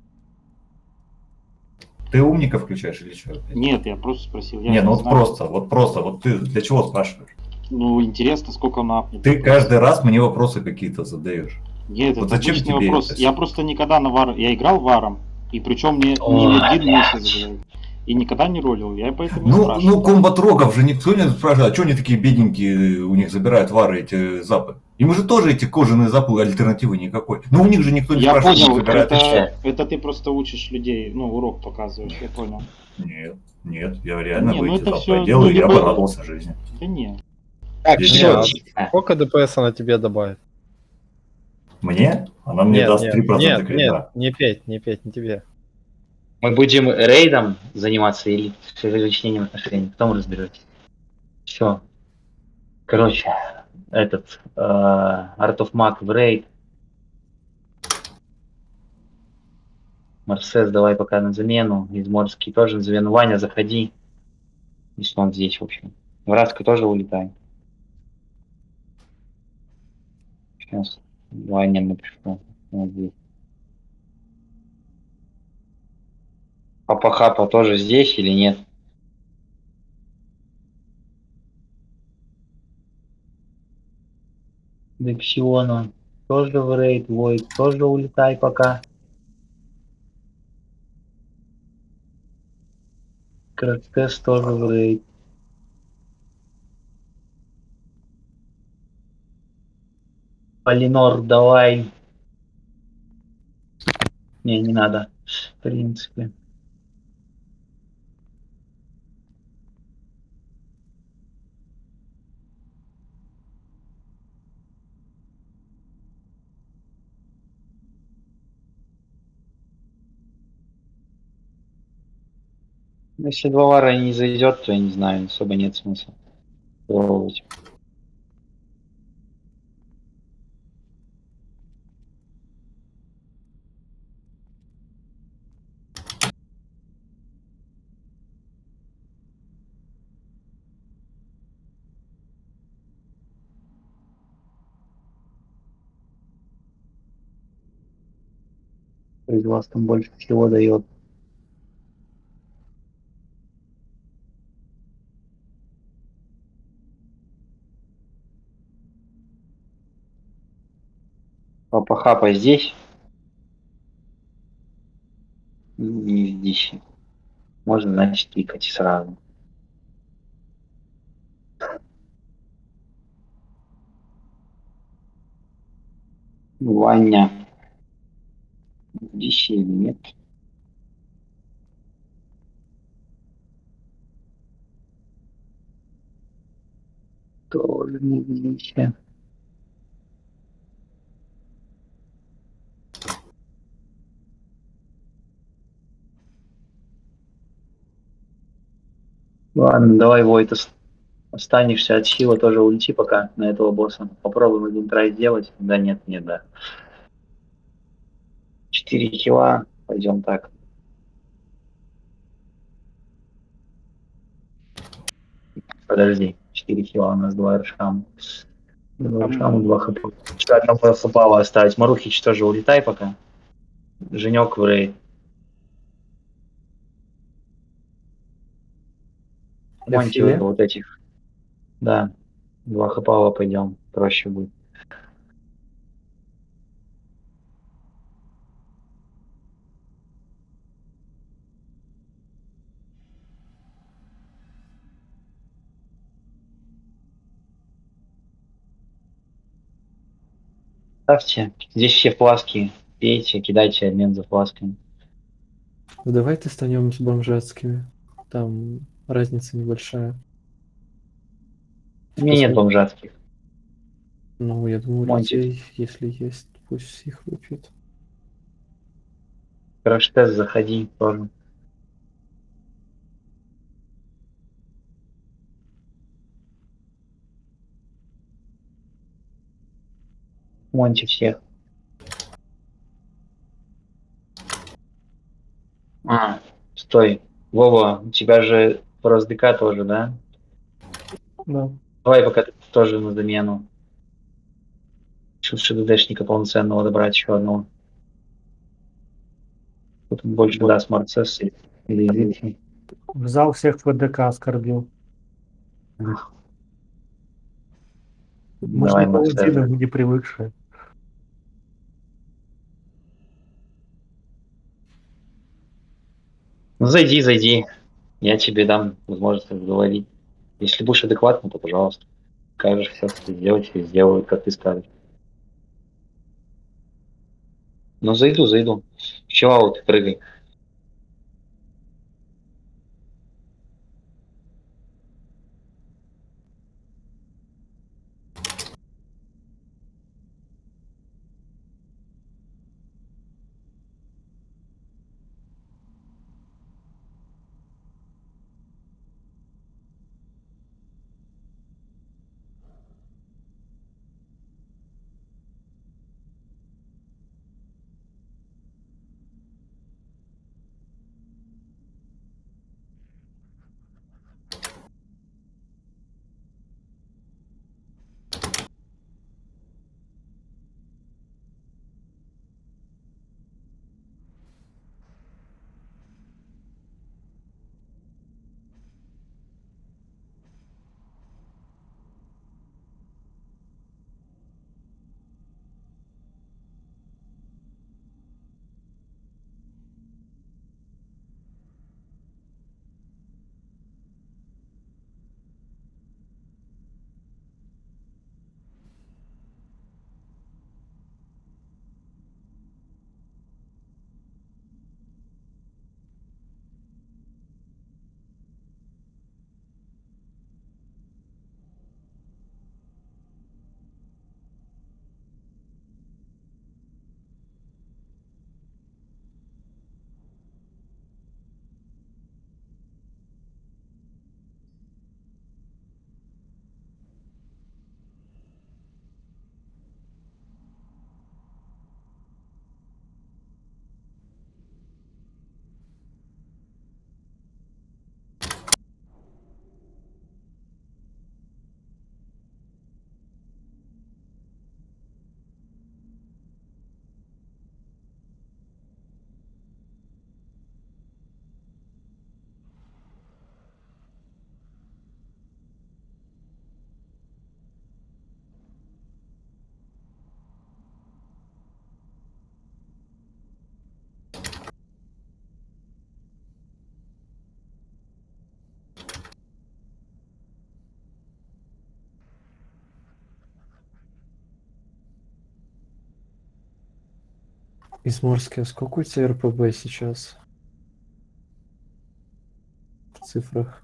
Ты умника включаешь или что? Нет, я просто спросил. Я Не, ну знаю. вот просто, вот ты для чего спрашиваешь? Ну интересно, сколько оно апнет. Ты каждый раз мне вопросы какие-то задаешь. Нет, вот это зачем обычный тебе вопрос. это? Я просто никогда на вар... Я играл варом, и причем не один месяц, блядь. и никогда не ролил. Я поэтому и Ну, спрашиваю. комбат рогов же никто не спрашивает, а что они такие бедненькие, у них забирают вары эти запы? Им же тоже эти кожаные запы альтернативы никакой. Но у них же никто не Я спрашивает, понял, они забирают еще. это ты просто учишь людей, ну, урок показываешь, я понял. Нет, я реально Не, ну бы эти это запы всё, делал, ну, и я либо- бы радовался жизни. Да не. Так, Нет, все, нет. Сколько ДПС она тебе добавит? Мне? Она мне даст 3% нет, кредита. не 5, не тебе. мы будем рейдом заниматься или выяснением отношений, потом разберетесь. Все. Короче, этот Art of Mag в рейд. Марсес, давай пока на замену. Изморский тоже на замену. Ваня, заходи. Если он здесь, в общем. Вратка тоже улетай. Сейчас. Ваня напишу. Вот здесь. Папа Хапа тоже здесь или нет? Дексиона тоже в рейд. Войд тоже улетай пока. Крактес тоже в рейд. Полинор, давай. Не надо. В принципе. Если 2 вара не зайдет, то я не знаю, особо нет смысла пробовать. Из вас там больше всего дает. Папа Хапа здесь? Не здесь. Можно, значит, кликать сразу. Ваня. Здесь или нет? Тоже не здесь. Ладно, давай, Войт, останешься от силы, тоже улети пока на этого босса. Попробуем один трай сделать. Да нет, да. 4 килла, пойдем так. Подожди, 4 килла, у нас 2 Эршама. 2 Эршама, 2 хп. Что одного хпала оставить. Марухич тоже улетай пока. Женек в рейд. Монти вот этих. Да. 2 хпала пойдем. Проще будет. Ставьте. Здесь все фласки. Пейте, кидайте обмен за фласками. Давайте станем с бомжатскими. Там разница небольшая. У меня нет бомжатских. Ну, я думаю, Монти. людей, если есть, пусть их выпьют. Краш-тест заходи тоже. Монти всех. Стой. Вова, у тебя же ПРОСДК тоже, да? Да. Давай пока ты тоже на замену. ШДДшника полноценного добрать еще одного. Тут больше даст Марцесс или Изинфи. В зал всех ВДК оскорбил. Мы же Давай, не Марцесс. паладины, мы не привыкшие. Ну зайди. Я тебе дам возможность разговорить. Если будешь адекватно, то пожалуйста. Скажешь все, что сделать, и сделаю, как ты скажешь. Ну, зайду. Чиллаут, прыгай. Изморский, а сколько у тебя РПБ сейчас? В цифрах.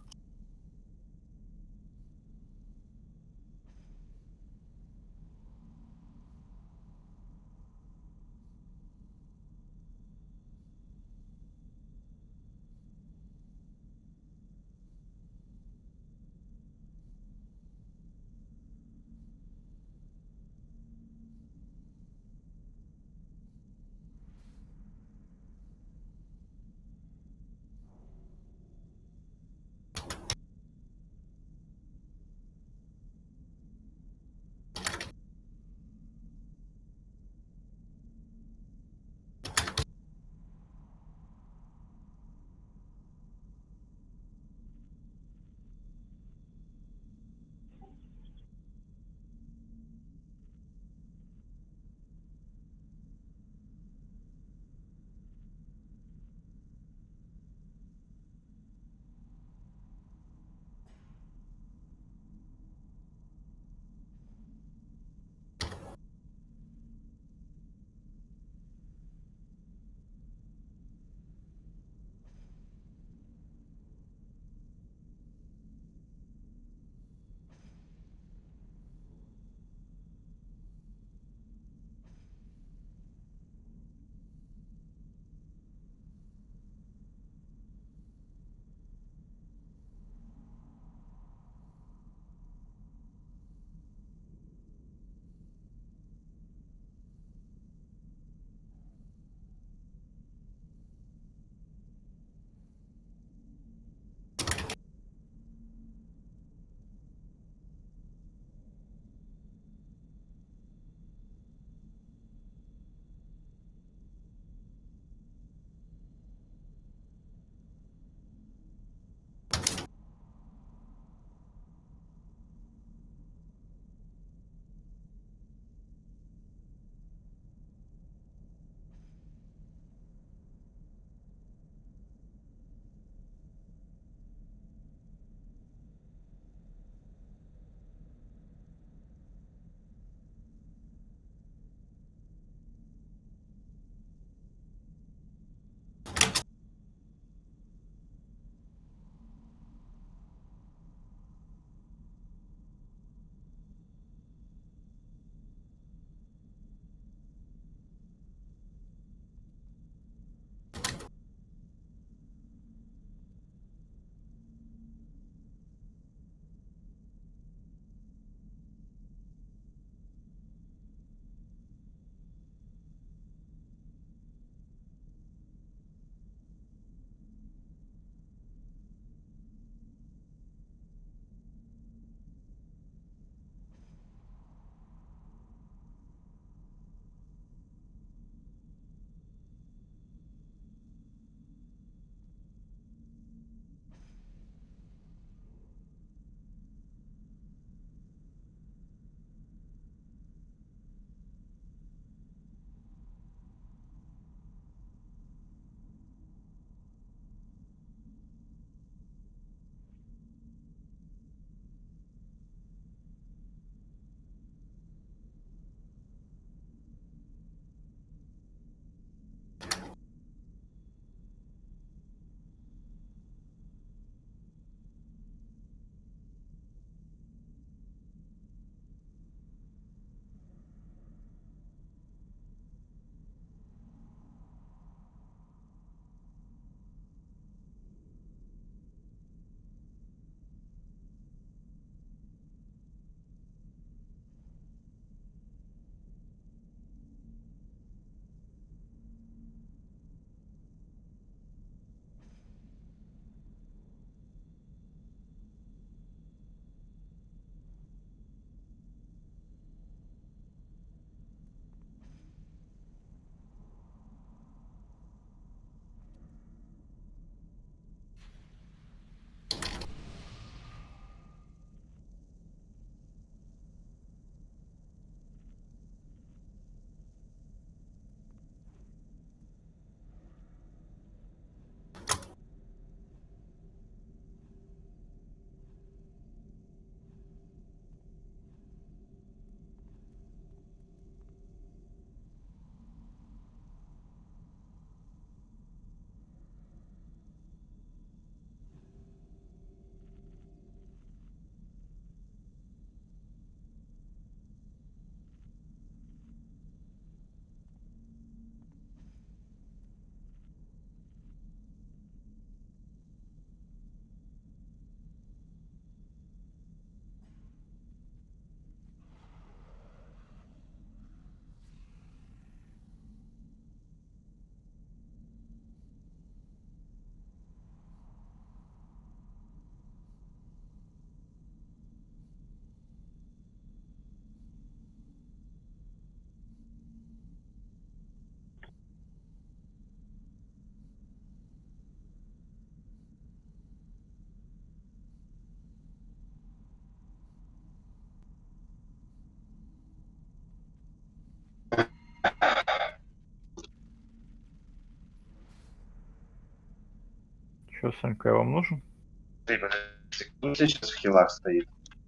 Что, Санька, я вам нужен? Он сейчас в хилах стоит.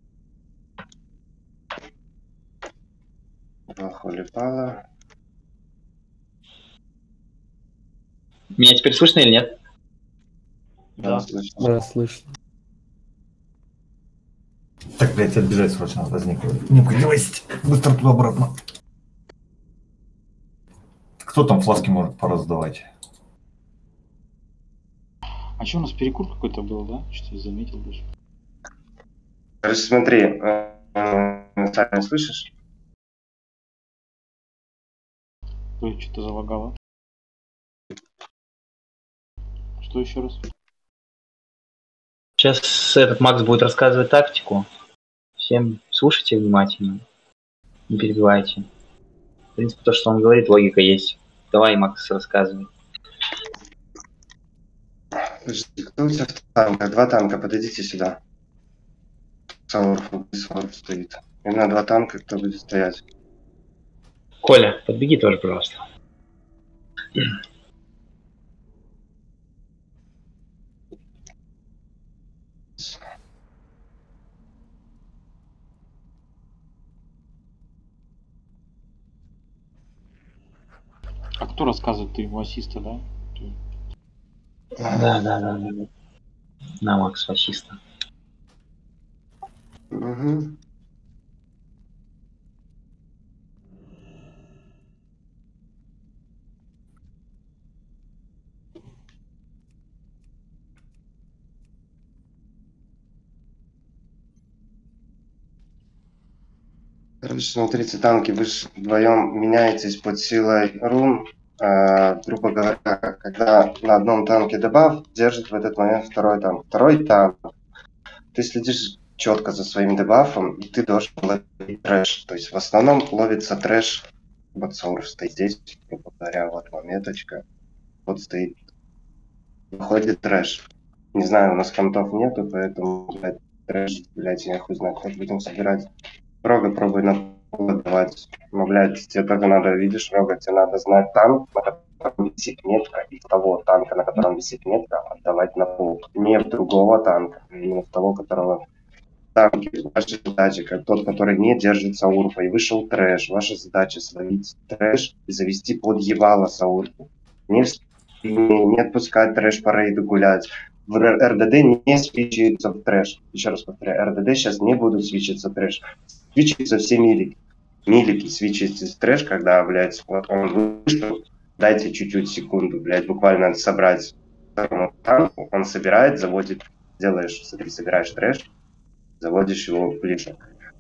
Холипала. Меня теперь слышно или нет? Да. Слышно. Да, слышно. Так, блядь, отбежать срочно возникла необходимость. Быстро туда-обратно. Кто там фласки может пораздавать? А что у нас перекур какой-то был, да? Что-то я заметил даже. Короче, смотри, Саня, слышишь? Ой, что-то залагало. Что еще раз? Сейчас этот Макс будет рассказывать тактику. Всем слушайте внимательно. Не перебивайте. В принципе, то, что он говорит, логика есть. Давай, Макс, рассказывай. Подожди, кто у тебя в танках? Два танка, подойдите сюда. Саурф стоит. Именно два танка, кто будет стоять. Коля, подбеги тоже, пожалуйста. А кто рассказывает? Ты его ассиста, да? Да. На, Макс, фашиста. Угу. Короче, смотрите, танки, вы же вдвоем меняетесь под силой рун. Грубо говоря, когда на одном танке дебаф, держит в этот момент второй танк. Второй танк. Ты следишь четко за своим дебафом, и ты должен ловить трэш. То есть в основном ловится трэш. Вот Сауров стоит здесь, грубо говоря, вот мометочка. Вот стоит. Выходит трэш. Не знаю, у нас контов нету, поэтому, блядь, трэш, блядь, я хуй знаю, как будем собирать. Рога пробуй на пол отдавать. Но, блядь, тебе только надо, видишь, Рога, тебе надо знать танк, на котором висит метка, и того танка, на котором висит метка, отдавать на пол. Не в другого танка, а именно в того, которого танки. Ваша задача, как тот, который не держит Саурфа, и вышел трэш. Ваша задача словить трэш и завести под ебало Саурфу. Не отпускать трэш по рейду гулять. В РДД не свичится в трэш. Еще раз повторяю, РДД сейчас не будут свичиться в трэш. Свичаются все милики. Милики свичаются в трэш, когда, блядь, вот он вышел, дайте чуть-чуть секунду, блядь, буквально надо собрать танку, он собирает, заводит, делаешь, смотри, собираешь трэш, заводишь его ближе.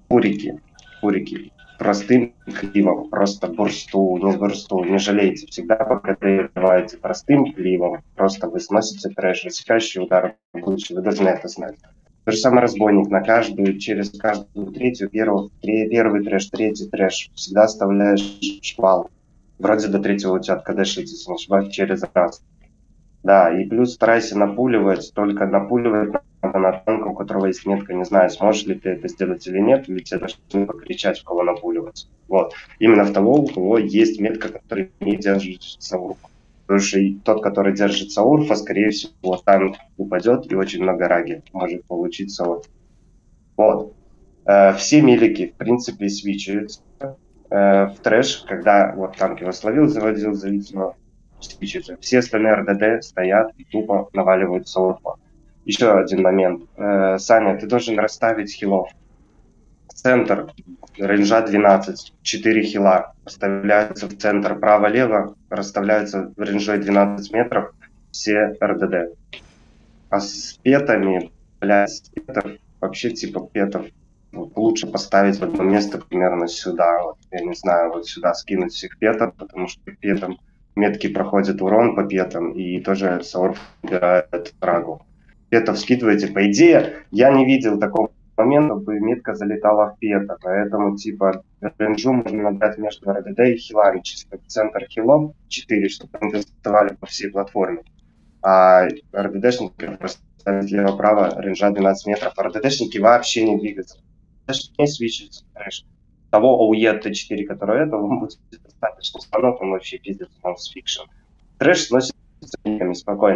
Фурики. Простым кливом, просто бурсту, не жалейте. Всегда пока добиваете простым кливом, просто вы сносите трэш, рассекающий удар будущего, вы должны это знать. То же самое разбойник, на каждую, через каждую третью, первый трэш, третий трэш, всегда оставляешь шпал. Вроде до третьего у тебя откадешится, если не ошибаюсь, через раз. Да, и плюс старайся напуливать, только напуливать надо на танка, у которого есть метка. Не знаю, сможешь ли ты это сделать или нет, или тебе должны покричать, в кого напуливать. Вот. Именно в того, у кого есть метка, который не держит Саурфа. Потому что тот, который держит Саурфа, скорее всего, танк упадет и очень много раги может получить Саурф. Вот. Все милики, в принципе, свичаются в трэш, когда вот танк его словил, заводил, зависимо. Все остальные РДД стоят и тупо наваливают Саурфа. Еще один момент. Саня, ты должен расставить хилов. Центр, рейнджа 12, 4 хила. Расставляются в центр право-лево, расставляются в рейнже 12 метров все РДД. А с петами, блядь, петов, вообще типа петов, вот, лучше поставить в одно место примерно сюда. Вот, я не знаю, вот сюда скинуть всех петов, потому что петам метки проходят урон по петам, и тоже Саурф убирает рагу. Петов скидываете. По идее, я не видел такого момента, чтобы метка залетала в пета, поэтому типа рейнджу можно набрать между РДД и хилами, чисто в центр хилов 4, чтобы они доставали по всей платформе. А РДДшники просто ставят лево-право, рейнджа 12 метров. А РДДшники вообще не двигаются. РДДшники не свичаются, трэш. Того ОУЕ Т4, который это, он будет достаточно станок, он вообще пиздец, он с фикшн. Трэш сносится спокойно.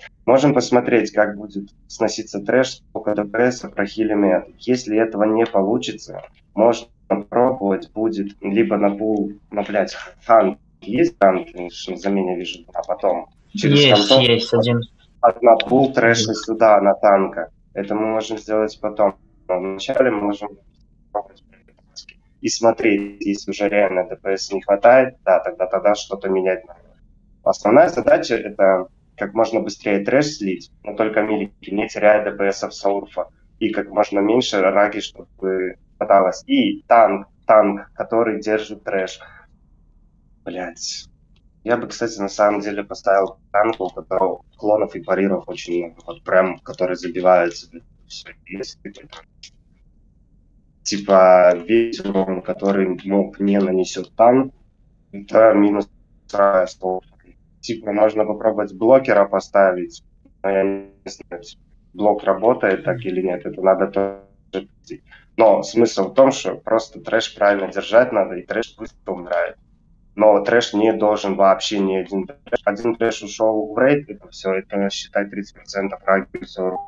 Можем посмотреть, как будет сноситься трэш, сколько ДПС, прохилим это. Если этого не получится, можно пробовать будет либо на пул, блядь, танк. Есть танк, на замене вижу, а потом через концов есть один. на пул трэша сюда, на танка. Это мы можем сделать потом. Но вначале мы можем пробовать и смотреть, если уже реально ДПС не хватает, да, тогда что-то менять надо. Основная задача это как можно быстрее трэш слить, но только милики, не теряя ДПС-ов Саурфа. И как можно меньше раги, чтобы хваталось. И танк, который держит трэш. Блять. Я бы, кстати, на самом деле поставил танк, у которого клонов и париров очень много. Вот прям, который забивается. Все есть. Типа весь урон, который мог не нанесет танк, это минус стол. Типа можно попробовать блокера поставить. Но я не знаю, блок работает так или нет. Это надо тоже. Но смысл в том, что просто трэш правильно держать надо, и трэш быстро умирает. Но трэш не должен вообще ни один трэш. Один трэш ушел в рейд, это все, это считай 30% раги, все.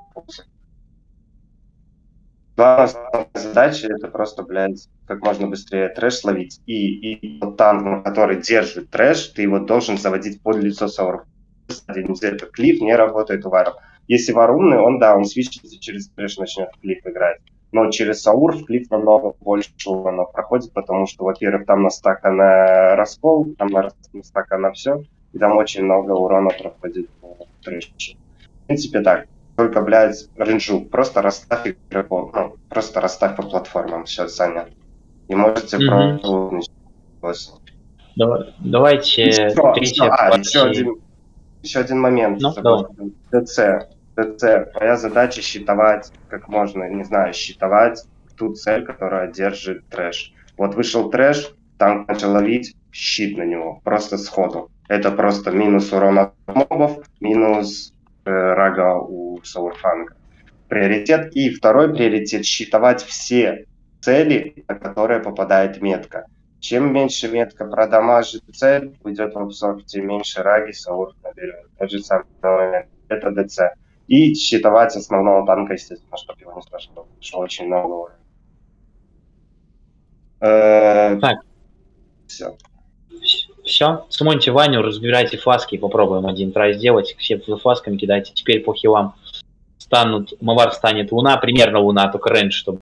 Главная задача это просто, блядь, как можно быстрее трэш словить. И тот танк, который держит трэш, ты его должен заводить под лицо Саурфа. Этот клип не работает у варов. Если вар умный, он свичится через трэш, начнет клип играть. Но через Саурф клип намного больше урона проходит, потому что, во-первых, там настакано раскол, там настакано все, и там очень много урона проходит по трэшу. В принципе, так. Только, блядь, рейнджу. Просто расставь игроков. Ну, просто расставь по платформам. Все, Саня. И можете пробовать. Давайте... Еще один момент. ДЦ. Твоя задача считовать как можно, не знаю, считовать ту цель, которая держит трэш. Вот вышел трэш, танк начал ловить, щит на него. Просто сходу. Это просто минус урона мобов, минус рага у Саурфанга. Приоритет. И второй приоритет — считовать все цели, на которые попадает метка. Чем меньше метка продамажит цель, уйдет в обзор, тем меньше раги Саурф наберет. Тот же самый момент. Это ДЦ. И считовать основного танка, естественно, чтобы его не спрашивал, потому что очень много урона. Так. Все. Сумоньте Ваню, разбирайте фласки и попробуем один трай сделать. Все фласками кидайте. Теперь по хилам станут... Мавар станет луна, примерно луна, только рейндж, чтобы